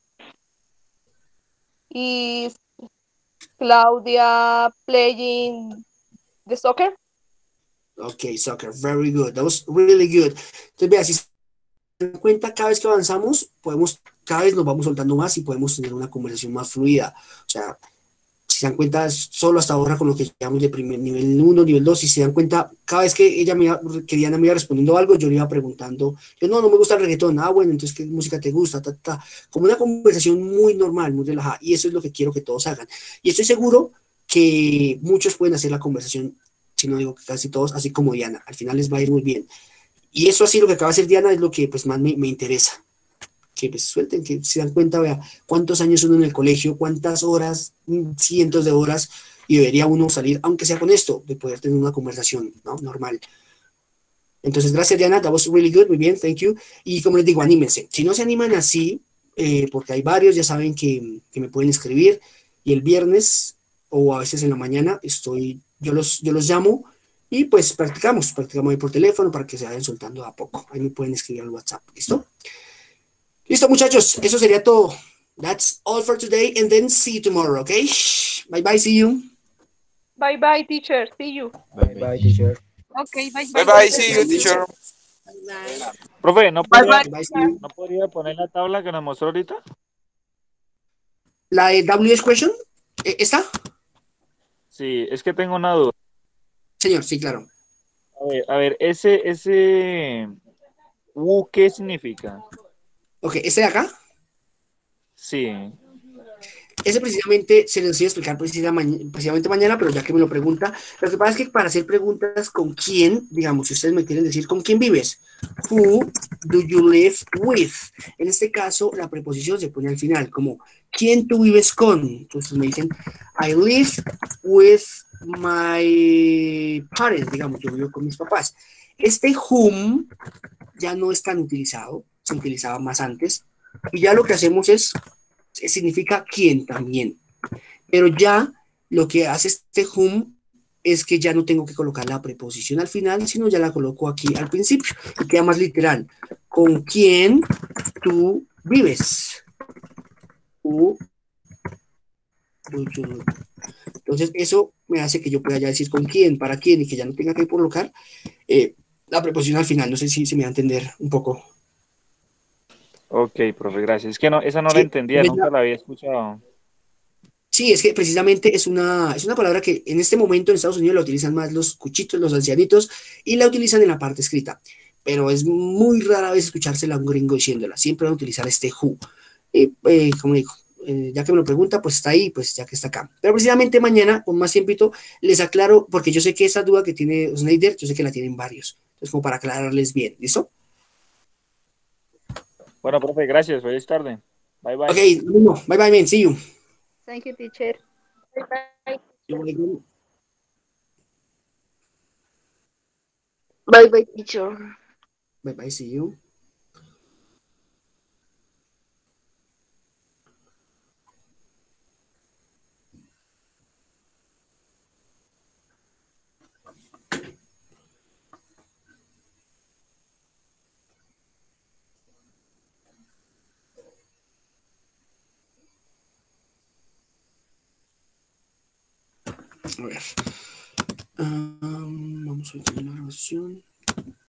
is Claudia playing the soccer? Ok, soccer. Very good. That was really good. Entonces, vea, si se dan cuenta, cada vez que avanzamos, podemos, cada vez nos vamos soltando más y podemos tener una conversación más fluida. O sea, si se dan cuenta, es solo hasta ahora con lo que llamamos de primer nivel uno, nivel dos, si se dan cuenta, cada vez que ella me iba, que Diana me iba respondiendo algo, yo le iba preguntando, yo no, no me gusta el reggaetón, ah, bueno, entonces, ¿qué música te gusta? Ta, ta. Como una conversación muy normal, muy relajada, y eso es lo que quiero que todos hagan. Y estoy seguro que muchos pueden hacer la conversación, si no digo que casi todos, así como Diana, al final les va a ir muy bien. Y eso así, lo que acaba de hacer Diana, es lo que pues más me, me interesa. Que pues suelten, que se dan cuenta, vea, cuántos años uno en el colegio, cuántas horas, cientos de horas, y debería uno salir, aunque sea con esto, de poder tener una conversación, ¿no? Normal. Entonces, gracias, Diana, that was really good, muy bien, thank you. Y como les digo, anímense. Si no se animan así, eh, porque hay varios, ya saben que, que me pueden escribir, y el viernes, o a veces en la mañana, estoy, yo los, yo los llamo, y pues practicamos, practicamos ahí por teléfono para que se vayan soltando a poco. Ahí me pueden escribir al WhatsApp, ¿listo? Listo, muchachos, eso sería todo. That's all for today, and then see you tomorrow, okay? Bye bye, see you. Bye bye, teacher. See you. Bye bye, teacher. Okay, bye Bye bye. bye, see you, teacher. Profe, ¿no Bye, podría, bye. Bye, see you. ¿no podría poner la tabla que nos mostró ahorita? La de W S question, ¿eh, ¿está? Sí, es que tengo una duda. Señor, sí, claro. A ver, a ver, ese, ese U, ¿qué significa? Ok, ¿este de acá? Sí. Ese precisamente se les iba a explicar precisa ma- precisamente mañana, pero ya que me lo pregunta, lo que pasa es que para hacer preguntas con quién, digamos, si ustedes me quieren decir con quién vives, who do you live with? En este caso, la preposición se pone al final, como ¿quién tú vives con? Entonces me dicen, I live with my parents, digamos, yo vivo con mis papás. Este whom ya no es tan utilizado, se utilizaba más antes, y ya lo que hacemos es significa quién también. Pero ya lo que hace este whom es que ya no tengo que colocar la preposición al final, sino ya la coloco aquí al principio y queda más literal. ¿Con quién tú vives? Who do you live? Entonces eso me hace que yo pueda ya decir con quién, para quién y que ya no tenga que colocar eh, la preposición al final. No sé si se me va a entender un poco. Ok, profe, gracias. Es que no, esa no la Sí, entendía, nunca la había escuchado. Sí, es que precisamente es una, es una palabra que en este momento en Estados Unidos la utilizan más los cuchitos, los ancianitos, y la utilizan en la parte escrita. Pero es muy rara vez escuchársela a un gringo diciéndola. Siempre van a utilizar este who. Y eh, como digo, eh, ya que me lo pregunta, pues está ahí, pues ya que está acá. Pero precisamente mañana, con más tiempito, les aclaro, porque yo sé que esa duda que tiene Snyder, yo sé que la tienen varios. Entonces, como para aclararles bien, ¿listo? Bueno, profe, gracias. Feliz tarde. Bye, bye. Ok, lo mismo. Bye bye, man. See you. Thank you, teacher. You're welcome. Bye bye, teacher. Bye bye, see you. A ver. Um, vamos a ver la grabación.